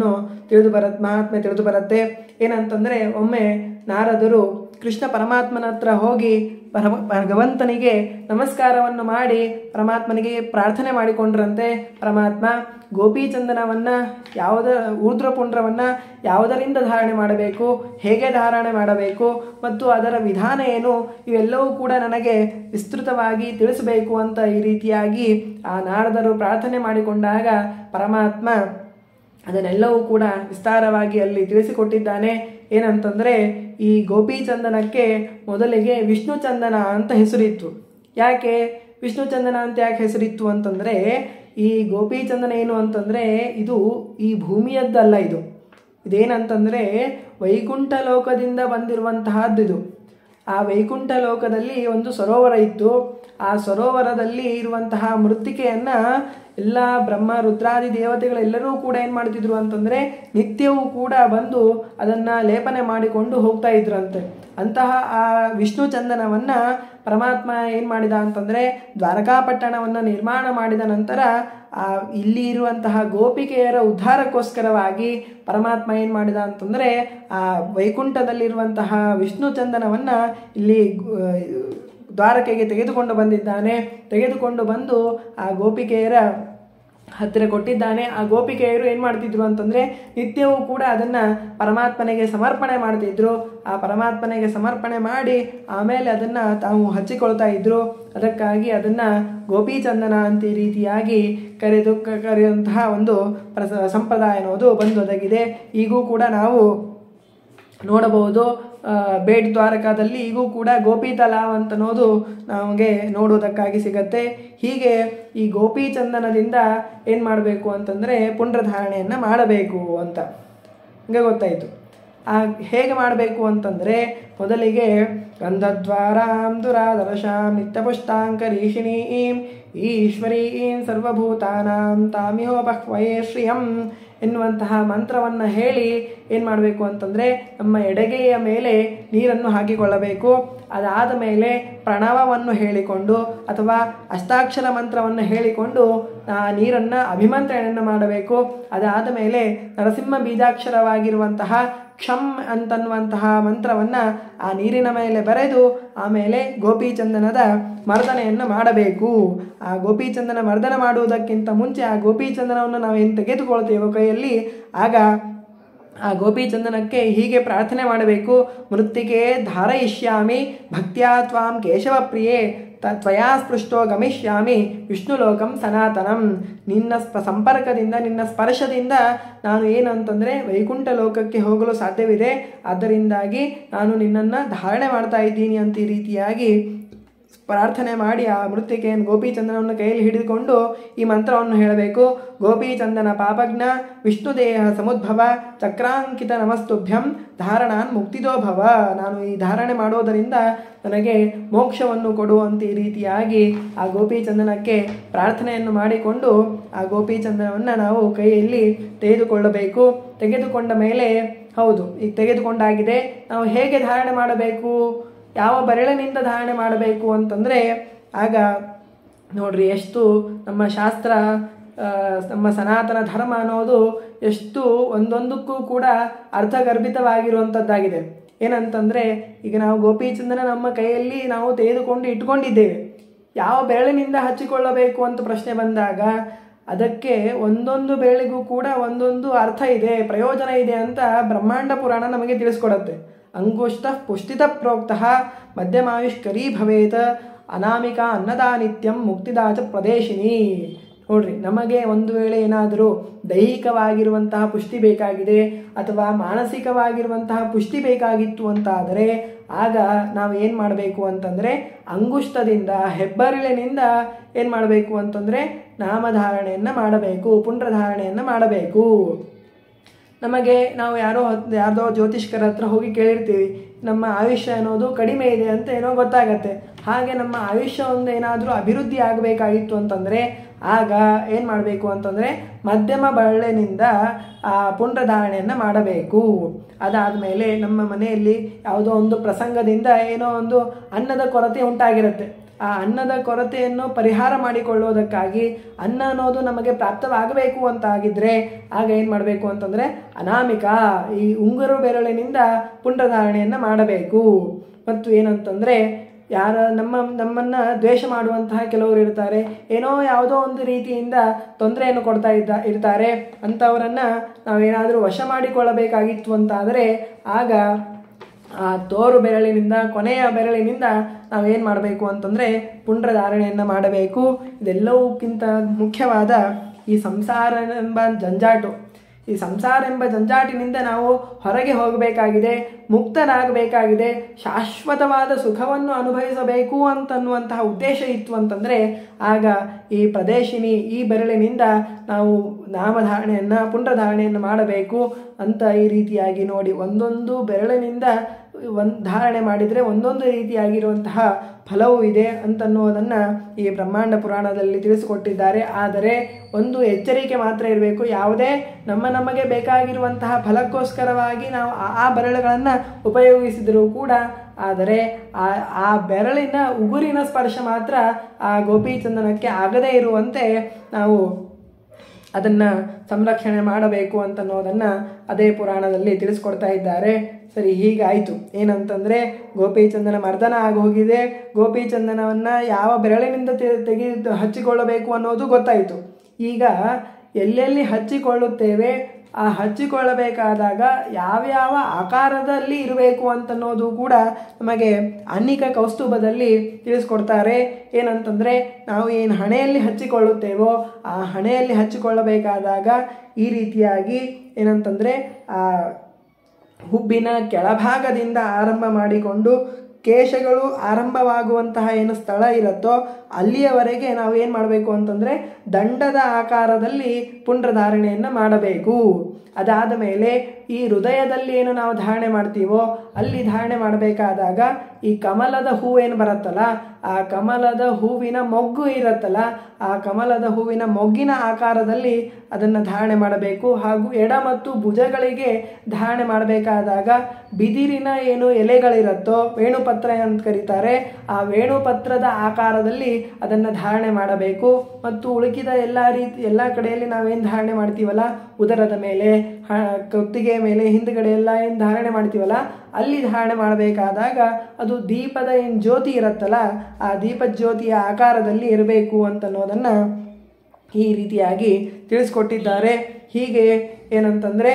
ತಿಳಿದು ಬರುತ್ತೆ. ಏನಂತಂದರೆ ಒಮ್ಮೆ ನಾರದರು ಕೃಷ್ಣ ಪರಮಾತ್ಮನ ಹತ್ರ ಹೋಗಿ ಭಗವಂತನಿಗೆ ನಮಸ್ಕಾರವನ್ನು ಮಾಡಿ ಪರಮಾತ್ಮನಿಗೆ ಪ್ರಾರ್ಥನೆ ಮಾಡಿಕೊಂಡ್ರಂತೆ. ಪರಮಾತ್ಮ ಗೋಪೀಚಂದನವನ್ನು ಊರ್ಧ್ವಪುಂಡ್ರವನ್ನು ಯಾವುದರಿಂದ ಧಾರಣೆ ಮಾಡಬೇಕು, ಹೇಗೆ ಧಾರಣೆ ಮಾಡಬೇಕು ಮತ್ತು ಅದರ ವಿಧಾನ ಏನು, ಇವೆಲ್ಲವೂ ಕೂಡ ನನಗೆ ವಿಸ್ತೃತವಾಗಿ ತಿಳಿಸಬೇಕು ಅಂತ ಈ ರೀತಿಯಾಗಿ ಆ ನಾರದರು ಪ್ರಾರ್ಥನೆ ಮಾಡಿಕೊಂಡಾಗ ಪರಮಾತ್ಮ ಅದನ್ನೆಲ್ಲವೂ ಕೂಡ ವಿಸ್ತಾರವಾಗಿ ಅಲ್ಲಿ ತಿಳಿಸಿಕೊಟ್ಟಿದ್ದಾನೆ. ಏನಂತಂದರೆ ಈ ಗೋಪೀಚಂದನಕ್ಕೆ ಮೊದಲಿಗೆ ವಿಷ್ಣು ಚಂದನ ಅಂತ ಹೆಸರಿತ್ತು. ಯಾಕೆ ವಿಷ್ಣು ಚಂದನ ಅಂತ ಯಾಕೆ ಹೆಸರಿತ್ತು ಅಂತಂದರೆ ಈ ಗೋಪೀಚಂದನ ಏನು ಅಂತಂದರೆ ಇದು ಈ ಭೂಮಿಯದ್ದಲ್ಲ. ಇದೇನಂತಂದರೆ ವೈಕುಂಠ ಲೋಕದಿಂದ ಬಂದಿರುವಂತಹದ್ದು. ಇದು ಆ ವೈಕುಂಠ ಲೋಕದಲ್ಲಿ ಒಂದು ಸರೋವರ ಇತ್ತು. ಆ ಸರೋವರದಲ್ಲಿ ಇರುವಂತಹ ಮೃತ್ತಿಕೆಯನ್ನು ಎಲ್ಲ ಬ್ರಹ್ಮ ರುದ್ರಾದಿ ದೇವತೆಗಳೆಲ್ಲರೂ ಕೂಡ ಏನು ಮಾಡ್ತಿದ್ರು ಅಂತಂದರೆ ನಿತ್ಯವೂ ಕೂಡ ಬಂದು ಅದನ್ನು ಲೇಪನೆ ಮಾಡಿಕೊಂಡು ಹೋಗ್ತಾ ಇದ್ರಂತೆ. ಅಂತಹ ಆ ವಿಷ್ಣು ಚಂದನವನ್ನು ಪರಮಾತ್ಮ ಏನು ಮಾಡಿದ ಅಂತಂದರೆ ದ್ವಾರಕಾಪಟ್ಟಣವನ್ನು ನಿರ್ಮಾಣ ಮಾಡಿದ ನಂತರ ಇಲ್ಲಿ ಇರುವಂತಹ ಗೋಪಿಕೆಯರ ಉದ್ಧಾರಕ್ಕೋಸ್ಕರವಾಗಿ ಪರಮಾತ್ಮ ಏನು ಮಾಡಿದ ಅಂತಂದರೆ ಆ ವೈಕುಂಠದಲ್ಲಿರುವಂತಹ ವಿಷ್ಣು ಚಂದನವನ್ನು ಇಲ್ಲಿ ದ್ವಾರಕೆಗೆ ತೆಗೆದುಕೊಂಡು ಬಂದಿದ್ದಾನೆ. ತೆಗೆದುಕೊಂಡು ಬಂದು ಆ ಗೋಪಿಕೆಯರ ಹತ್ತಿರ ಕೊಟ್ಟಿದ್ದಾನೆ. ಆ ಗೋಪಿಕೆಯರು ಏನು ಮಾಡ್ತಿದ್ರು ಅಂತಂದರೆ ನಿತ್ಯವೂ ಕೂಡ ಅದನ್ನು ಪರಮಾತ್ಮನಿಗೆ ಸಮರ್ಪಣೆ ಮಾಡ್ತಿದ್ರು. ಆ ಪರಮಾತ್ಮನಿಗೆ ಸಮರ್ಪಣೆ ಮಾಡಿ ಆಮೇಲೆ ಅದನ್ನು ತಾವು ಹಚ್ಚಿಕೊಳ್ತಾ ಇದ್ರು. ಅದಕ್ಕಾಗಿ ಅದನ್ನು ಗೋಪೀಚಂದನ ಅಂತ ಈ ರೀತಿಯಾಗಿ ಕರೆಯುವಂತಹ ಒಂದು ಸಂಪ್ರದಾಯ ಅನ್ನೋದು ಬಂದು ಒದಗಿದೆ. ಈಗೂ ಕೂಡ ನಾವು ನೋಡಬಹುದು. ಬೇಡ್ ದ್ವಾರಕಾದಲ್ಲಿ ಈಗೂ ಕೂಡ ಗೋಪಿ ತಲಾವ್ ಅಂತನ್ನೋದು ನಮಗೆ ನೋಡೋದಕ್ಕಾಗಿ ಸಿಗತ್ತೆ. ಹೀಗೆ ಈ ಗೋಪೀಚಂದನದಿಂದ ಏನು ಮಾಡಬೇಕು ಅಂತಂದರೆ ಪುಂಡ್ರಧಾರಣೆಯನ್ನು ಮಾಡಬೇಕು ಅಂತ ಹಂಗೆ ಗೊತ್ತಾಯಿತು. ಹೇಗೆ ಮಾಡಬೇಕು ಅಂತಂದರೆ ಮೊದಲಿಗೆ ಗಂಧದ್ವಾರಾಂ ದುರಾದರ್ಶಾಂ ನಿತ್ಯಪುಷ್ಟಾಂಕರೀಷಿಣೀಂ ಈಶ್ವರೀಂ ಸರ್ವಭೂತಾನಾಂ ತಾಮಿಹೋಪಹ್ವಯೇ ಶ್ರಿಯಂ ಎನ್ನುವಂತಹ ಮಂತ್ರವನ್ನು ಹೇಳಿ ಏನು ಮಾಡಬೇಕು ಅಂತಂದರೆ ನಮ್ಮ ಎಡಗೈಯ ಮೇಲೆ ನೀರನ್ನು ಹಾಕಿಕೊಳ್ಳಬೇಕು. ಅದಾದ ಮೇಲೆ ಪ್ರಣವವನ್ನು ಹೇಳಿಕೊಂಡು ಅಥವಾ ಅಷ್ಟಾಕ್ಷರ ಮಂತ್ರವನ್ನು ಹೇಳಿಕೊಂಡು ಆ ನೀರನ್ನು ಅಭಿಮಂತ್ರಣೆಯನ್ನು ಮಾಡಬೇಕು. ಅದಾದ ಮೇಲೆ ನರಸಿಂಹ ಬೀಜಾಕ್ಷರವಾಗಿರುವಂತಹ ಕ್ಷಂ ಅಂತನ್ನುವಂತಹ ಮಂತ್ರವನ್ನು ಆ ನೀರಿನ ಮೇಲೆ ಬರೆದು ಆಮೇಲೆ ಗೋಪೀಚಂದನದ ಮರ್ದನೆಯನ್ನು ಮಾಡಬೇಕು. ಆ ಗೋಪೀಚಂದನ ಮರ್ದನ ಮಾಡುವುದಕ್ಕಿಂತ ಮುಂಚೆ ಆ ಗೋಪೀಚಂದನವನ್ನು ನಾವೇನು ತೆಗೆದುಕೊಳ್ತೇವೋ ಕೈಯಲ್ಲಿ ಆಗ ಆ ಗೋಪೀಚಂದನಕ್ಕೆ ಹೀಗೆ ಪ್ರಾರ್ಥನೆ ಮಾಡಬೇಕು. ಮೃತ್ತಿಕೆ ಧಾರಯಿಷ್ಯಾಮಿ ಭಕ್ತ್ಯಾ ತ್ವಾಂ ಕೇಶವ ಪ್ರಿಯೇ ತ್ವಯಾ ಸ್ಪೃಷ್ಟೋ ಗಮಿಷ್ಯಾಮಿ ವಿಷ್ಣುಲೋಕಂ ಸನಾತನಂ. ನಿನ್ನ ಸಂಪರ್ಕದಿಂದ ನಿನ್ನ ಸ್ಪರ್ಶದಿಂದ ನಾನು ಏನಂತಂದರೆ ವೈಕುಂಠ ಲೋಕಕ್ಕೆ ಹೋಗಲು ಸಾಧ್ಯವಿದೆ. ಅದರಿಂದಾಗಿ ನಾನು ನಿನ್ನನ್ನು ಧಾರಣೆ ಮಾಡ್ತಾ ಇದ್ದೀನಿ ಅಂತ ಈ ರೀತಿಯಾಗಿ ಪ್ರಾರ್ಥನೆ ಮಾಡಿ ಆ ಮೃತ್ತಿಕೆಯನ್ನು ಗೋಪೀಚಂದನವನ್ನು ಕೈಯಲ್ಲಿ ಹಿಡಿದುಕೊಂಡು ಈ ಮಂತ್ರವನ್ನು ಹೇಳಬೇಕು. ಗೋಪೀಚಂದನ ಪಾಪಜ್ಞ ವಿಷ್ಣುದೇಹ ಸಮುದ್ಭವ ಚಕ್ರಾಂಕಿತ ನಮಸ್ತುಭ್ಯಂ ಧಾರಣಾನ್ ಮುಕ್ತಿದೋ ಭವ. ನಾನು ಈ ಧಾರಣೆ ಮಾಡೋದರಿಂದ ನನಗೆ ಮೋಕ್ಷವನ್ನು ಕೊಡುವಂತ ಈ ರೀತಿಯಾಗಿ ಆ ಗೋಪೀಚಂದನಕ್ಕೆ ಪ್ರಾರ್ಥನೆಯನ್ನು ಮಾಡಿಕೊಂಡು ಆ ಗೋಪೀಚಂದನವನ್ನು ನಾವು ಕೈಯಲ್ಲಿ ತೆಗೆದುಕೊಳ್ಳಬೇಕು. ತೆಗೆದುಕೊಂಡ ಮೇಲೆ ಹೌದು, ಈಗ ತೆಗೆದುಕೊಂಡಾಗಿದೆ. ನಾವು ಹೇಗೆ ಧಾರಣೆ ಮಾಡಬೇಕು, ಯಾವ ಬೆರಳಿನಿಂದ ಧಾರಣೆ ಮಾಡಬೇಕು ಅಂತಂದರೆ, ಆಗ ನೋಡ್ರಿ ಎಷ್ಟು ನಮ್ಮ ಶಾಸ್ತ್ರ, ನಮ್ಮ ಸನಾತನ ಧರ್ಮ ಅನ್ನೋದು ಎಷ್ಟು ಒಂದೊಂದಕ್ಕೂ ಕೂಡ ಅರ್ಥಗರ್ಭಿತವಾಗಿರುವಂಥದ್ದಾಗಿದೆ. ಏನಂತಂದರೆ, ಈಗ ನಾವು ಗೋಪಿಚಂದನ ನಮ್ಮ ಕೈಯಲ್ಲಿ ನಾವು ತೆಗೆದುಕೊಂಡು ಇಟ್ಕೊಂಡಿದ್ದೇವೆ. ಯಾವ ಬೆರಳಿನಿಂದ ಹಚ್ಚಿಕೊಳ್ಳಬೇಕು ಅಂತ ಪ್ರಶ್ನೆ ಬಂದಾಗ ಅದಕ್ಕೆ ಒಂದೊಂದು ಬೆರಳಿಗೂ ಕೂಡ ಒಂದೊಂದು ಅರ್ಥ ಇದೆ, ಪ್ರಯೋಜನ ಇದೆ ಅಂತ ಬ್ರಹ್ಮಾಂಡ ಪುರಾಣ ನಮಗೆ ತಿಳಿಸ್ಕೊಡುತ್ತೆ. ಅಂಗುಷ್ಟ ಪುಷ್ಟಿತ ಪ್ರೋಕ್ತಃ ಮಧ್ಯಮಾಯುಷ್ಕರೀ ಭವೇತ್ ಅನಾಮಿಕಾ ಅನ್ನದಾನಿತ್ಯಂ ಮುಕ್ತಿದಾಚ ಪ್ರದೇಶಿನಿ. ನೋಡ್ರಿ, ನಮಗೆ ಒಂದು ವೇಳೆ ಏನಾದರೂ ದೈಹಿಕವಾಗಿರುವಂತಹ ಪುಷ್ಟಿ ಬೇಕಾಗಿದೆ ಅಥವಾ ಮಾನಸಿಕವಾಗಿರುವಂತಹ ಪುಷ್ಟಿ ಬೇಕಾಗಿತ್ತು ಅಂತಾದರೆ ಆಗ ನಾವು ಏನು ಮಾಡಬೇಕು ಅಂತಂದರೆ, ಅಂಗುಷ್ಟದಿಂದ ಹೆಬ್ಬೆರಳಿನಿಂದ ಏನು ಮಾಡಬೇಕು ಅಂತಂದರೆ ನಾಮಧಾರಣೆಯನ್ನು ಮಾಡಬೇಕು, ಪುಂಡ್ರಧಾರಣೆಯನ್ನು ಮಾಡಬೇಕು. ನಮಗೆ ನಾವು ಯಾರ್ದೋ ಜ್ಯೋತಿಷ್ಕರ ಹತ್ರ ಹೋಗಿ ಕೇಳಿರ್ತೀವಿ, ನಮ್ಮ ಆಯುಷ್ಯ ಅನ್ನೋದು ಕಡಿಮೆ ಇದೆ ಅಂತ ಏನೋ ಗೊತ್ತಾಗತ್ತೆ. ಹಾಗೆ ನಮ್ಮ ಆಯುಷ್ಯ ಒಂದು ಏನಾದರೂ ಅಭಿವೃದ್ಧಿ ಆಗಬೇಕಾಗಿತ್ತು ಅಂತಂದರೆ ಆಗ ಏನು ಮಾಡಬೇಕು ಅಂತಂದರೆ ಮಧ್ಯಮ ಬೆರಳಿನಿಂದ ಪುಂಡ್ರಧಾರಣೆಯನ್ನು ಮಾಡಬೇಕು. ಅದಾದಮೇಲೆ ನಮ್ಮ ಮನೆಯಲ್ಲಿ ಯಾವುದೋ ಒಂದು ಪ್ರಸಂಗದಿಂದ ಏನೋ ಒಂದು ಅನ್ನದ ಕೊರತೆ ಉಂಟಾಗಿರುತ್ತೆ. ಆ ಅನ್ನದ ಕೊರತೆಯನ್ನು ಪರಿಹಾರ ಮಾಡಿಕೊಳ್ಳೋದಕ್ಕಾಗಿ ಅನ್ನ ಅನ್ನೋದು ನಮಗೆ ಪ್ರಾಪ್ತವಾಗಬೇಕು ಅಂತಾಗಿದ್ದರೆ ಆಗ ಏನು ಮಾಡಬೇಕು ಅಂತಂದರೆ ಅನಾಮಿಕಾ, ಈ ಉಂಗುರು ಬೆರಳಿನಿಂದ ಪುಂಡ್ರಧಾರಣೆಯನ್ನು ಮಾಡಬೇಕು. ಮತ್ತು ಏನಂತಂದರೆ, ನಮ್ಮನ್ನು ದ್ವೇಷ ಮಾಡುವಂತಹ ಕೆಲವರು ಇರ್ತಾರೆ, ಏನೋ ಯಾವುದೋ ಒಂದು ರೀತಿಯಿಂದ ತೊಂದರೆಯನ್ನು ಕೊಡ್ತಾ ಇರ್ತಾರೆ. ಅಂಥವರನ್ನು ನಾವೇನಾದರೂ ವಶ ಮಾಡಿಕೊಳ್ಳಬೇಕಾಗಿತ್ತು ಅಂತಾದರೆ ಆಗ ಆ ತೋರು ಬೆರಳಿನಿಂದ, ಕೊನೆಯ ಬೆರಳಿನಿಂದ ನಾವೇನು ಮಾಡಬೇಕು ಅಂತಂದರೆ ಪುಂಡ್ರಧಾರಣೆಯನ್ನು ಮಾಡಬೇಕು. ಇದೆಲ್ಲವಕ್ಕಿಂತ ಮುಖ್ಯವಾದ ಈ ಸಂಸಾರ ಎಂಬ ಜಂಜಾಟು, ಈ ಸಂಸಾರ ಎಂಬ ಜಂಜಾಟಿನಿಂದ ನಾವು ಹೊರಗೆ ಹೋಗಬೇಕಾಗಿದೆ, ಮುಕ್ತನಾಗಬೇಕಾಗಿದೆ, ಶಾಶ್ವತವಾದ ಸುಖವನ್ನು ಅನುಭವಿಸಬೇಕು ಅಂತನ್ನುವಂತಹ ಉದ್ದೇಶ ಇತ್ತು ಅಂತಂದರೆ ಆಗ ಈ ಪ್ರದೇಶಿನಿ, ಈ ಬೆರಳಿನಿಂದ ನಾವು ನಾಮಧಾರಣೆಯನ್ನು, ಪುಂಡ್ರಧಾರಣೆಯನ್ನು ಮಾಡಬೇಕು ಅಂತ ಈ ರೀತಿಯಾಗಿ ನೋಡಿ ಒಂದೊಂದು ಬೆರಳಿನಿಂದ ಧಾರಣೆ ಮಾಡಿದರೆ ಒಂದೊಂದು ರೀತಿಯಾಗಿರುವಂತಹ ಫಲವೂ ಇದೆ ಅಂತನ್ನುವುದನ್ನು ಈ ಬ್ರಹ್ಮಾಂಡ ಪುರಾಣದಲ್ಲಿ ತಿಳಿಸಿಕೊಟ್ಟಿದ್ದಾರೆ. ಆದರೆ ಒಂದು ಎಚ್ಚರಿಕೆ ಮಾತ್ರ ಇರಬೇಕು, ಯಾವುದೇ ನಮಗೆ ಬೇಕಾಗಿರುವಂತಹ ಫಲಕ್ಕೋಸ್ಕರವಾಗಿ ನಾವು ಆ ಬೆರಳುಗಳನ್ನು ಉಪಯೋಗಿಸಿದರೂ ಕೂಡ ಆದರೆ ಆ ಬೆರಳಿನ ಉಗುರಿನ ಸ್ಪರ್ಶ ಮಾತ್ರ ಆ ಗೋಪಿಚಂದನಕ್ಕೆ ಆಗದೇ ಇರುವಂತೆ ನಾವು ಅದನ್ನು ಸಂರಕ್ಷಣೆ ಮಾಡಬೇಕು ಅಂತನ್ನೋದನ್ನು ಅದೇ ಪುರಾಣದಲ್ಲಿ ತಿಳಿಸ್ಕೊಡ್ತಾ ಇದ್ದಾರೆ. ಸರಿ, ಹೀಗಾಯಿತು. ಏನಂತಂದರೆ ಗೋಪಿಚಂದನ ಮರ್ದನ ಆಗೋಗಿದೆ, ಗೋಪಿಚಂದನವನ್ನು ಯಾವ ಬೆರಳಿನಿಂದ ತೆಗೆದು ಹಚ್ಚಿಕೊಳ್ಳಬೇಕು ಅನ್ನೋದು ಗೊತ್ತಾಯಿತು. ಈಗ ಎಲ್ಲೆಲ್ಲಿ ಹಚ್ಚಿಕೊಳ್ಳುತ್ತೇವೆ, ಆ ಹಚ್ಚಿಕೊಳ್ಳಬೇಕಾದಾಗ ಯಾವ್ಯಾವ ಆಕಾರದಲ್ಲಿ ಇರಬೇಕು ಅಂತನ್ನೋದು ಕೂಡ ನಮಗೆ ಅನ್ನಿಕ ಕೌಸ್ತುಭದಲ್ಲಿ ತಿಳಿಸ್ಕೊಡ್ತಾರೆ. ಏನಂತಂದರೆ, ನಾವು ಏನು ಹಣೆಯಲ್ಲಿ ಹಚ್ಚಿಕೊಳ್ಳುತ್ತೇವೋ ಆ ಹಣೆಯಲ್ಲಿ ಹಚ್ಚಿಕೊಳ್ಳಬೇಕಾದಾಗ ಈ ರೀತಿಯಾಗಿ ಏನಂತಂದರೆ ಆ ಹುಬ್ಬಿನ ಕೆಳಭಾಗದಿಂದ ಆರಂಭ ಮಾಡಿಕೊಂಡು ಕೇಶಗಳು ಆರಂಭವಾಗುವಂತಹ ಏನು ಸ್ಥಳ ಇರುತ್ತೋ ಅಲ್ಲಿಯವರೆಗೆ ನಾವು ಏನು ಮಾಡಬೇಕು ಅಂತಂದರೆ ದಂಡದ ಆಕಾರದಲ್ಲಿ ಪುಂಡ್ರಧಾರಣೆಯನ್ನು ಮಾಡಬೇಕು. ಅದಾದ ಮೇಲೆ ಈ ಹೃದಯದಲ್ಲಿ ಏನು ನಾವು ಧಾರಣೆ ಮಾಡ್ತೀವೋ ಅಲ್ಲಿ ಧಾರಣೆ ಮಾಡಬೇಕಾದಾಗ ಈ ಕಮಲದ ಹೂವೇನು ಬರುತ್ತಲ್ಲ, ಆ ಕಮಲದ ಹೂವಿನ ಮೊಗ್ಗು ಇರುತ್ತಲ್ಲ, ಆ ಕಮಲದ ಹೂವಿನ ಮೊಗ್ಗಿನ ಆಕಾರದಲ್ಲಿ ಅದನ್ನು ಧಾರಣೆ ಮಾಡಬೇಕು. ಹಾಗೂ ಎಡ ಮತ್ತು ಭುಜಗಳಿಗೆ ಧಾರಣೆ ಮಾಡಬೇಕಾದಾಗ ಬಿದಿರಿನ ಏನು ಎಲೆಗಳಿರುತ್ತೋ, ವೇಣುಪತ್ರ ಅಂತ ಕರೀತಾರೆ, ಆ ವೇಣುಪತ್ರದ ಆಕಾರದಲ್ಲಿ ಅದನ್ನು ಧಾರಣೆ ಮಾಡಬೇಕು. ಮತ್ತು ಉಳುಕಿದ ಎಲ್ಲ ಕಡೆಯಲ್ಲಿ ನಾವೇನು ಧಾರಣೆ ಮಾಡ್ತೀವಲ್ಲ, ಉದರದ ಮೇಲೆ, ಕುತ್ತಿಗೆ ಮೇಲೆ, ಹಿಂದುಗಡೆ ಎಲ್ಲ ಏನು ಧಾರಣೆ ಮಾಡ್ತೀವಲ್ಲ ಅಲ್ಲಿ ಧಾರಣೆ ಮಾಡಬೇಕಾದಾಗ ಅದು ದೀಪದ ಏನು ಜ್ಯೋತಿ ಇರುತ್ತಲ್ಲ ಆ ದೀಪದ ಜ್ಯೋತಿಯ ಆಕಾರದಲ್ಲಿ ಇರಬೇಕು ಅಂತನ್ನೋದನ್ನು ಈ ರೀತಿಯಾಗಿ ತಿಳಿಸ್ಕೊಟ್ಟಿದ್ದಾರೆ. ಹೀಗೆ ಏನಂತಂದರೆ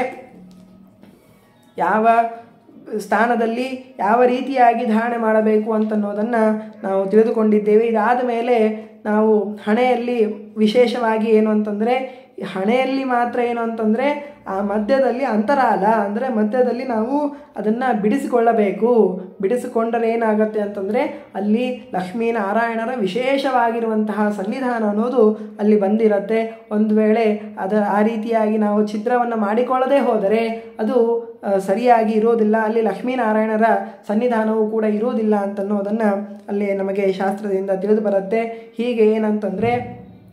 ಯಾವ ಸ್ಥಾನದಲ್ಲಿ ಯಾವ ರೀತಿಯಾಗಿ ಧಾರಣೆ ಮಾಡಬೇಕು ಅಂತನ್ನೋದನ್ನು ನಾವು ತಿಳಿದುಕೊಂಡಿದ್ದೇವೆ. ಇದಾದ ಮೇಲೆ ನಾವು ಹಣೆಯಲ್ಲಿ ವಿಶೇಷವಾಗಿ ಏನು ಅಂತಂದರೆ ಹಣೆಯಲ್ಲಿ ಮಾತ್ರ ಏನು ಅಂತಂದರೆ ಆ ಮಧ್ಯದಲ್ಲಿ ಅಂತರಾಲ ಅಂದರೆ ಮಧ್ಯದಲ್ಲಿ ನಾವು ಅದನ್ನು ಬಿಡಿಸಿಕೊಳ್ಳಬೇಕು. ಬಿಡಿಸಿಕೊಂಡರೆ ಏನಾಗುತ್ತೆ ಅಂತಂದರೆ ಅಲ್ಲಿ ಲಕ್ಷ್ಮೀನಾರಾಯಣರ ವಿಶೇಷವಾಗಿರುವಂತಹ ಸನ್ನಿಧಾನ ಅನ್ನೋದು ಅಲ್ಲಿ ಬಂದಿರುತ್ತೆ. ಒಂದು ವೇಳೆ ಆ ರೀತಿಯಾಗಿ ನಾವು ಚಿತ್ರವನ್ನು ಮಾಡಿಕೊಳ್ಳದೆ ಹೋದರೆ ಅದು ಸರಿಯಾಗಿ ಇರೋದಿಲ್ಲ, ಅಲ್ಲಿ ಲಕ್ಷ್ಮೀನಾರಾಯಣರ ಸನ್ನಿಧಾನವೂ ಕೂಡ ಇರೋದಿಲ್ಲ ಅಂತನ್ನೋದನ್ನು ಅಲ್ಲಿ ನಮಗೆ ಶಾಸ್ತ್ರದಿಂದ ತಿಳಿದು ಬರುತ್ತೆ. ಹೀಗೆ ಏನಂತಂದರೆ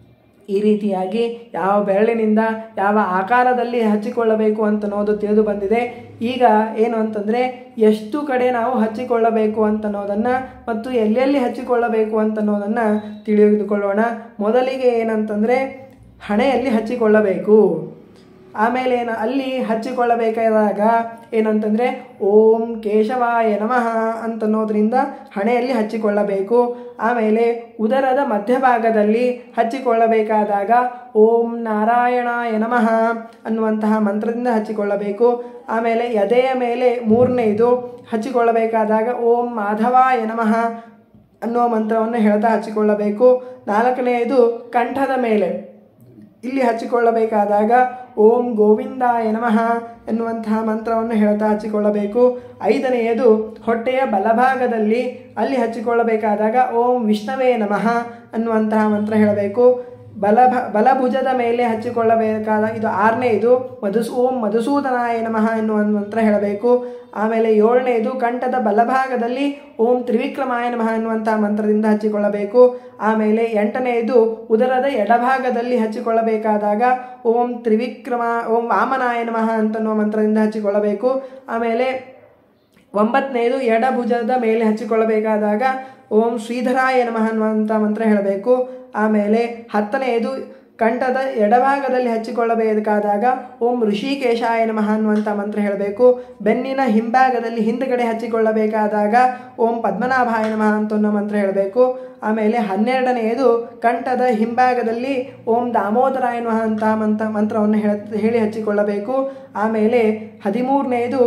ಈ ರೀತಿಯಾಗಿ ಯಾವ ಬೆರಳಿನಿಂದ ಯಾವ ಆಕಾರದಲ್ಲಿ ಹಚ್ಚಿಕೊಳ್ಳಬೇಕು ಅಂತನ್ನೋದು ತಿಳಿದು ಬಂದಿದೆ. ಈಗ ಏನು ಅಂತಂದರೆ ಎಷ್ಟು ಕಡೆ ನಾವು ಹಚ್ಚಿಕೊಳ್ಳಬೇಕು ಅಂತನ್ನೋದನ್ನು ಮತ್ತು ಎಲ್ಲೆಲ್ಲಿ ಹಚ್ಚಿಕೊಳ್ಳಬೇಕು ಅಂತನ್ನೋದನ್ನು ತಿಳಿದುಕೊಳ್ಳೋಣ. ಮೊದಲಿಗೆ ಏನಂತಂದರೆ ಹಣೆಯಲ್ಲಿ ಹಚ್ಚಿಕೊಳ್ಳಬೇಕು. ಆಮೇಲೆ ಅಲ್ಲಿ ಹಚ್ಚಿಕೊಳ್ಳಬೇಕಾದಾಗ ಏನಂತಂದರೆ ಓಂ ಕೇಶವಾಯ ನಮಃ ಅಂತನ್ನೋದ್ರಿಂದ ಹಣೆಯಲ್ಲಿ ಹಚ್ಚಿಕೊಳ್ಳಬೇಕು. ಆಮೇಲೆ ಉದರದ ಮಧ್ಯಭಾಗದಲ್ಲಿ ಹಚ್ಚಿಕೊಳ್ಳಬೇಕಾದಾಗ ಓಂ ನಾರಾಯಣಾಯ ನಮಃ ಅನ್ನುವಂತಹ ಮಂತ್ರದಿಂದ ಹಚ್ಚಿಕೊಳ್ಳಬೇಕು. ಆಮೇಲೆ ಎದೆಯ ಮೇಲೆ ಮೂರನೇದು ಹಚ್ಚಿಕೊಳ್ಳಬೇಕಾದಾಗ ಓಂ ಮಾಧವಾಯ ನಮಃ ಅನ್ನುವ ಮಂತ್ರವನ್ನು ಹೇಳ್ತಾ ಹಚ್ಚಿಕೊಳ್ಳಬೇಕು. ನಾಲ್ಕನೆಯದು ಕಂಠದ ಮೇಲೆ ಇಲ್ಲಿ ಹಚ್ಚಿಕೊಳ್ಳಬೇಕಾದಾಗ ಓಂ ಗೋವಿಂದಾಯ ನಮಃ ಎನ್ನುವಂತಹ ಮಂತ್ರವನ್ನು ಹೇಳ್ತಾ ಹಚ್ಚಿಕೊಳ್ಳಬೇಕು. ಐದನೆಯದು ಹೊಟ್ಟೆಯ ಬಲಭಾಗದಲ್ಲಿ ಅಲ್ಲಿ ಹಚ್ಚಿಕೊಳ್ಳಬೇಕಾದಾಗ ಓಂ ವಿಷ್ಣವೇ ನಮಃ ಅನ್ನುವಂತಹ ಮಂತ್ರ ಹೇಳಬೇಕು. ಬಲಭುಜದ ಮೇಲೆ ಹಚ್ಚಿಕೊಳ್ಳಬೇಕಾದ ಇದು ಆರನೆಯದು ಓಂ ಮಧುಸೂದನಾಯ ನಮಃ ಎನ್ನುವ ಮಂತ್ರ ಹೇಳಬೇಕು. ಆಮೇಲೆ ಏಳನೆಯದು ಕಂಠದ ಬಲಭಾಗದಲ್ಲಿ ಓಂ ತ್ರಿವಿಕ್ರಮಾಯ ನಮಃ ಎನ್ನುವಂತಹ ಮಂತ್ರದಿಂದ ಹಚ್ಚಿಕೊಳ್ಳಬೇಕು. ಆಮೇಲೆ ಎಂಟನೆಯದು ಉದರದ ಎಡಭಾಗದಲ್ಲಿ ಹಚ್ಚಿಕೊಳ್ಳಬೇಕಾದಾಗ ಓಂ ಓಂ ವಾಮನಾಯ ನಮಃ ಅಂತನ್ನುವ ಮಂತ್ರದಿಂದ ಹಚ್ಚಿಕೊಳ್ಳಬೇಕು. ಆಮೇಲೆ ಒಂಬತ್ತನೆಯದು ಎಡಭುಜದ ಮೇಲೆ ಹಚ್ಚಿಕೊಳ್ಳಬೇಕಾದಾಗ ಓಂ ಶ್ರೀಧರಾಯ ನಮಃ ಅನ್ನುವಂಥ ಮಂತ್ರ ಹೇಳಬೇಕು. ಆಮೇಲೆ ಹತ್ತನೆಯದು ಕಂಠದ ಎಡಭಾಗದಲ್ಲಿ ಹಚ್ಚಿಕೊಳ್ಳಬೇಕಾದಾಗ ಓಂ ಋಷಿಕೇಶಾಯ ನಮಃ ಅನ್ನುವಂಥ ಮಂತ್ರ ಹೇಳಬೇಕು. ಬೆನ್ನಿನ ಹಿಂಭಾಗದಲ್ಲಿ ಹಿಂದುಗಡೆ ಹಚ್ಚಿಕೊಳ್ಳಬೇಕಾದಾಗ ಓಂ ಪದ್ಮನಾಭಾಯ ನಮಃ ಅಂತ ಮಂತ್ರ ಹೇಳಬೇಕು. ಆಮೇಲೆ 12ನೆಯದು ಕಂಠದ ಹಿಂಭಾಗದಲ್ಲಿ ಓಂ ದಾಮೋದರಾಯ ನಮಃ ಅಂತ ಮಂತ್ರವನ್ನು ಹೇಳಿ ಹಚ್ಚಿಕೊಳ್ಳಬೇಕು. ಆಮೇಲೆ 13ನೆಯದು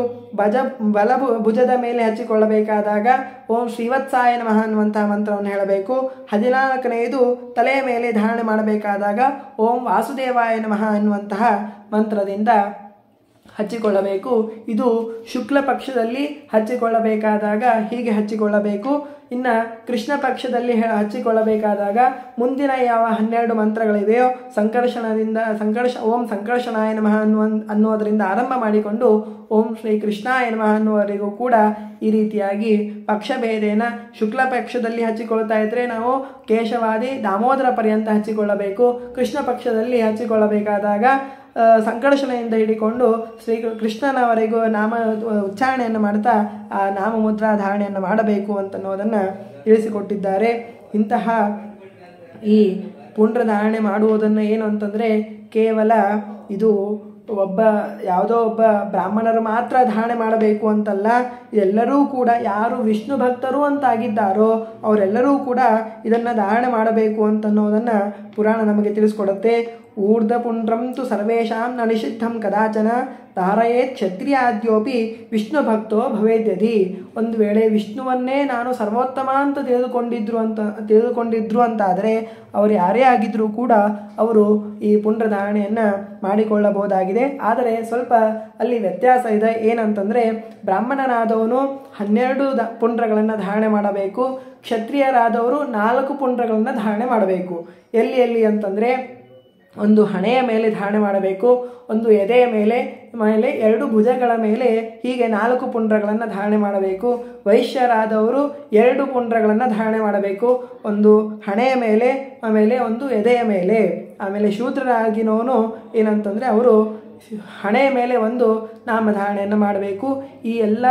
ಬಲಭುಜದ ಮೇಲೆ ಹಚ್ಚಿಕೊಳ್ಳಬೇಕಾದಾಗ ಓಂ ಶ್ರೀವತ್ಸಾಯ ನಮಃ ಅನ್ನುವಂತಹ ಮಂತ್ರವನ್ನು ಹೇಳಬೇಕು. 14ನೆಯದು ತಲೆಯ ಮೇಲೆ ಧಾರಣೆ ಮಾಡಬೇಕಾದಾಗ ಓಂ ವಾಸುದೇವಾಯ ನಮಃ ಎನ್ನುವಂತಹ ಮಂತ್ರದಿಂದ ಹಚ್ಚಿಕೊಳ್ಳಬೇಕು. ಇದು ಶುಕ್ಲ ಪಕ್ಷದಲ್ಲಿ ಹಚ್ಚಿಕೊಳ್ಳಬೇಕಾದಾಗ ಹೀಗೆ ಹಚ್ಚಿಕೊಳ್ಳಬೇಕು. ಇನ್ನು ಕೃಷ್ಣ ಪಕ್ಷದಲ್ಲಿ ಹಚ್ಚಿಕೊಳ್ಳಬೇಕಾದಾಗ ಮುಂದಿನ ಯಾವ 12 ಮಂತ್ರಗಳಿವೆಯೋ ಓಂ ಸಂಕರ್ಷಣಾಯ ನಮಃ ಅನ್ನುವುದರಿಂದ ಆರಂಭ ಮಾಡಿಕೊಂಡು ಓಂ ಶ್ರೀ ಕೃಷ್ಣಾಯ ನಮಃ ಅನ್ನುವವರೆಗೂ ಕೂಡ ಈ ರೀತಿಯಾಗಿ ಪಕ್ಷಭೇದೇನ ಶುಕ್ಲ ಪಕ್ಷದಲ್ಲಿ ಹಚ್ಚಿಕೊಳ್ತಾ ಇದ್ದರೆ ನಾವು ಕೇಶವಾದಿ ದಾಮೋದರ ಪರ್ಯಂತ ಹಚ್ಚಿಕೊಳ್ಳಬೇಕು. ಕೃಷ್ಣ ಪಕ್ಷದಲ್ಲಿ ಹಚ್ಚಿಕೊಳ್ಳಬೇಕಾದಾಗ ಸಂಕರ್ಷಣೆಯಿಂದ ಹಿಡಿಕೊಂಡು ಶ್ರೀ ಕೃಷ್ಣನವರೆಗೂ ನಾಮ ಉಚ್ಚಾರಣೆಯನ್ನು ಮಾಡ್ತಾ ಆ ನಾಮ ಮುದ್ರಾ ಧಾರಣೆಯನ್ನು ಮಾಡಬೇಕು ಅಂತನ್ನೋದನ್ನು ತಿಳಿಸಿಕೊಟ್ಟಿದ್ದಾರೆ. ಇಂತಹ ಈ ಪುಂಡ್ರ ಧಾರಣೆ ಮಾಡುವುದನ್ನು ಏನು ಅಂತಂದರೆ ಕೇವಲ ಇದು ಯಾವುದೋ ಒಬ್ಬ ಬ್ರಾಹ್ಮಣರು ಮಾತ್ರ ಧಾರಣೆ ಮಾಡಬೇಕು ಅಂತಲ್ಲ, ಎಲ್ಲರೂ ಕೂಡ ಯಾರು ವಿಷ್ಣು ಭಕ್ತರು ಅಂತಾಗಿದ್ದಾರೋ ಅವರೆಲ್ಲರೂ ಕೂಡ ಇದನ್ನು ಧಾರಣೆ ಮಾಡಬೇಕು ಅಂತನ್ನೋದನ್ನು ಪುರಾಣ ನಮಗೆ ತಿಳಿಸ್ಕೊಡುತ್ತೆ. ಊರ್ಧ ಪುಂಡ್ರಂ ತು ಸರ್ವೇಷಾಂ ನ ನಿಷಿದ್ಧಂ ಕದಾಚನ ಧಾರಯೇತ್ ಕ್ಷತ್ರಿಯಾದ್ಯೋಪಿ ವಿಷ್ಣು ಭಕ್ತೋ ಭವೇದ್ಯದಿ. ಒಂದು ವೇಳೆ ವಿಷ್ಣುವನ್ನೇ ನಾನು ಸರ್ವೋತ್ತಮ ಅಂತ ತಿಳಿದುಕೊಂಡಿದ್ರು ಅಂತಾದರೆ ಅವರು ಯಾರೇ ಆಗಿದ್ರೂ ಕೂಡ ಅವರು ಈ ಪುಂಡ್ರ ಧಾರಣೆಯನ್ನು ಮಾಡಿಕೊಳ್ಳಬಹುದಾಗಿದೆ. ಆದರೆ ಸ್ವಲ್ಪ ಅಲ್ಲಿ ವ್ಯತ್ಯಾಸ ಇದೆ. ಏನಂತಂದರೆ ಬ್ರಾಹ್ಮಣನಾದವನು 12 ಪುಂಡ್ರಗಳನ್ನು ಧಾರಣೆ ಮಾಡಬೇಕು, ಕ್ಷತ್ರಿಯರಾದವರು 4 ಪುಂಡ್ರಗಳನ್ನು ಧಾರಣೆ ಮಾಡಬೇಕು. ಎಲ್ಲಿ ಅಂತಂದರೆ ಒಂದು ಹಣೆಯ ಮೇಲೆ ಧಾರಣೆ ಮಾಡಬೇಕು, ಒಂದು ಎದೆಯ ಮೇಲೆ 2 ಭುಜಗಳ ಮೇಲೆ ಹೀಗೆ 4 ಪುಂಡ್ರಗಳನ್ನು ಧಾರಣೆ ಮಾಡಬೇಕು. ವೈಶ್ಯರಾದವರು 2 ಪುಂಡ್ರಗಳನ್ನು ಧಾರಣೆ ಮಾಡಬೇಕು, ಒಂದು ಹಣೆಯ ಮೇಲೆ ಆಮೇಲೆ ಒಂದು ಎದೆಯ ಮೇಲೆ. ಆಮೇಲೆ ಶೂದ್ರರಾಗಿನವನು ಏನಂತಂದರೆ ಅವರು ಹಣೆಯ ಮೇಲೆ ಒಂದು ನಾಮಧಾರಣೆಯನ್ನು ಮಾಡಬೇಕು. ಈ ಎಲ್ಲ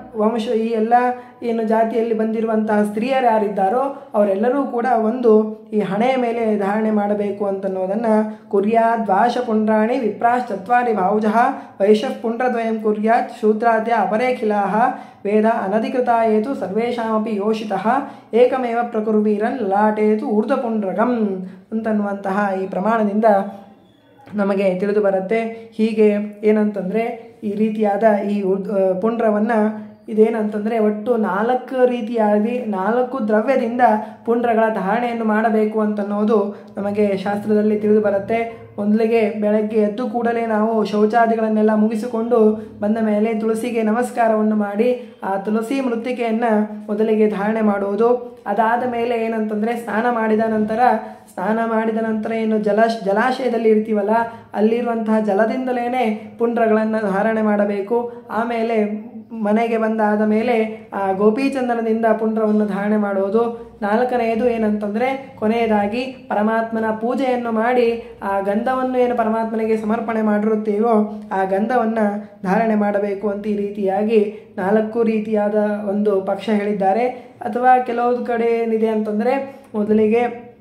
ಏನು ಜಾತಿಯಲ್ಲಿ ಬಂದಿರುವಂತಹ ಸ್ತ್ರೀಯರು ಯಾರಿದ್ದಾರೋ ಅವರೆಲ್ಲರೂ ಕೂಡ ಒಂದು ಈ ಹಣೆಯ ಮೇಲೆ ಧಾರಣೆ ಮಾಡಬೇಕು ಅಂತನ್ನೋದನ್ನು ಕುರ್ಯಾತ್ ದ್ವಾಶ ಪುಂಡ್ರಾಣಿ ವಿಪ್ರಾಶ್ಚತ್ವಾರಿ ಭಾವುಜಃ ವೈಶ್ಯಃ ಪುಂಡ್ರದ್ವಯಂ ಕುರ್ಯಾತ್ ಶೂದ್ರಾದ್ಯ ಅಪರೇಖಿಲಾಹ ವೇದ ಅನಧಿಕೃತಾಯೇತು ಸರ್ವೇಷಾಮಪಿ ಯೋಷಿತಃ ಏಕಮೇವ ಪ್ರಕುರ್ವೀರನ್ ಲಲಾಟೇತು ಊರ್ಧ್ವಪುಂಡ್ರಗಂ ಅಂತನ್ನುವಂತಹ ಈ ಪ್ರಮಾಣದಿಂದ ನಮಗೆ ತಿಳಿದು ಬರುತ್ತೆ. ಹೀಗೆ ಏನಂತಂದರೆ ಈ ರೀತಿಯಾದ ಈ ಪುಂಡ್ರವನ್ನು ಇದೇನಂತಂದರೆ ಒಟ್ಟು 4 ರೀತಿಯಾಗಿ 4 ದ್ರವ್ಯದಿಂದ ಪುಂಡ್ರಗಳ ಧಾರಣೆಯನ್ನು ಮಾಡಬೇಕು ಅಂತನ್ನೋದು ನಮಗೆ ಶಾಸ್ತ್ರದಲ್ಲಿ ತಿಳಿದು ಬರುತ್ತೆ. ಮೊದಲಿಗೆ ಬೆಳಗ್ಗೆ ಎದ್ದು ಕೂಡಲೇ ನಾವು ಶೌಚಾದಿಗಳನ್ನೆಲ್ಲ ಮುಗಿಸಿಕೊಂಡು ಬಂದ ಮೇಲೆ ತುಳಸಿಗೆ ನಮಸ್ಕಾರವನ್ನು ಮಾಡಿ ಆ ತುಳಸಿ ಮೃತ್ತಿಕೆಯನ್ನು ಮೊದಲಿಗೆ ಧಾರಣೆ ಮಾಡುವುದು. ಅದಾದ ಮೇಲೆ ಏನಂತಂದರೆ ಸ್ನಾನ ಮಾಡಿದ ನಂತರ ಏನು ಜಲಾಶಯದಲ್ಲಿ ಇರ್ತೀವಲ್ಲ ಅಲ್ಲಿರುವಂತಹ ಜಲದಿಂದಲೇ ಪುಂಡ್ರಗಳನ್ನು ಧಾರಣೆ ಮಾಡಬೇಕು. ಆಮೇಲೆ ಮನೆಗೆ ಬಂದಾದ ಮೇಲೆ ಆ ಗೋಪೀಚಂದನದಿಂದ ಪುಂಡ್ರವನ್ನು ಧಾರಣೆ ಮಾಡುವುದು. 4ನೆಯದು ಏನಂತಂದರೆ ಕೊನೆಯದಾಗಿ ಪರಮಾತ್ಮನ ಪೂಜೆಯನ್ನು ಮಾಡಿ ಆ ಗಂಧವನ್ನು ಏನು ಪರಮಾತ್ಮನಿಗೆ ಸಮರ್ಪಣೆ ಮಾಡಿರುತ್ತೀವೋ ಆ ಗಂಧವನ್ನು ಧಾರಣೆ ಮಾಡಬೇಕು ಅಂತ ಈ ರೀತಿಯಾಗಿ 4 ರೀತಿಯಾದ ಒಂದು ಪಕ್ಷ ಹೇಳಿದ್ದಾರೆ. ಅಥವಾ ಕೆಲವು ಕಡೆ ಏನಿದೆ ಅಂತಂದರೆ ಮೊದಲಿಗೆ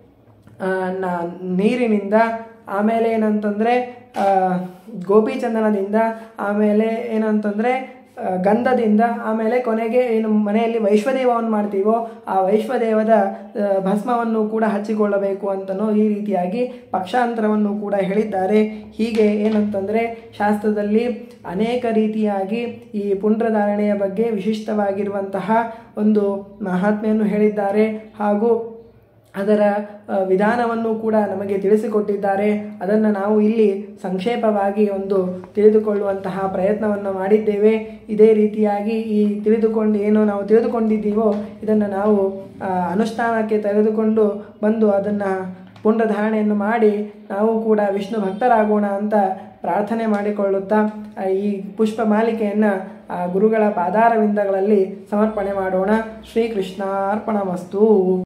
ನೀರಿನಿಂದ, ಆಮೇಲೆ ಏನಂತಂದರೆ ಗೋಪೀಚಂದನದಿಂದ, ಆಮೇಲೆ ಏನಂತಂದರೆ ಗಂಧದಿಂದ, ಆಮೇಲೆ ಕೊನೆಗೆ ಏನು ಮನೆಯಲ್ಲಿ ವೈಶ್ವದೇವವನ್ನು ಮಾಡ್ತೀವೋ ಆ ವೈಶ್ವದೇವದ ಭಸ್ಮವನ್ನು ಕೂಡ ಹಚ್ಚಿಕೊಳ್ಳಬೇಕು ಅಂತನೋ ಈ ರೀತಿಯಾಗಿ ಪಕ್ಷಾಂತರವನ್ನು ಕೂಡ ಹೇಳಿದ್ದಾರೆ. ಹೀಗೆ ಏನಂತಂದರೆ ಶಾಸ್ತ್ರದಲ್ಲಿ ಅನೇಕ ರೀತಿಯಾಗಿ ಈ ಪುಂಡ್ರಧಾರಣೆಯ ಬಗ್ಗೆ ವಿಶಿಷ್ಟವಾಗಿರುವಂತಹ ಒಂದು ಮಹಾತ್ಮೆಯನ್ನು ಹೇಳಿದ್ದಾರೆ. ಹಾಗೂ ಅದರ ವಿಧಾನವನ್ನು ಕೂಡ ನಮಗೆ ತಿಳಿಸಿಕೊಟ್ಟಿದ್ದಾರೆ. ಅದನ್ನು ನಾವು ಇಲ್ಲಿ ಸಂಕ್ಷೇಪವಾಗಿ ಒಂದು ತಿಳಿದುಕೊಳ್ಳುವಂತಹ ಪ್ರಯತ್ನವನ್ನು ಮಾಡಿದ್ದೇವೆ. ಇದೇ ರೀತಿಯಾಗಿ ಈ ಏನು ನಾವು ತಿಳಿದುಕೊಂಡಿದ್ದೀವೋ ಇದನ್ನು ನಾವು ಅನುಷ್ಠಾನಕ್ಕೆ ತೆಗೆದುಕೊಂಡು ಬಂದು ಅದನ್ನು ಪುಂಡ್ರಧಾರಣೆಯನ್ನು ಮಾಡಿ ನಾವು ಕೂಡ ವಿಷ್ಣು ಭಕ್ತರಾಗೋಣ ಅಂತ ಪ್ರಾರ್ಥನೆ ಮಾಡಿಕೊಳ್ಳುತ್ತಾ ಈ ಪುಷ್ಪ ಮಾಲಿಕೆಯನ್ನು ಗುರುಗಳ ಪಾದಾರವಿಂದಗಳಲ್ಲಿ ಸಮರ್ಪಣೆ ಮಾಡೋಣ. ಶ್ರೀಕೃಷ್ಣಾರ್ಪಣಮಸ್ತು.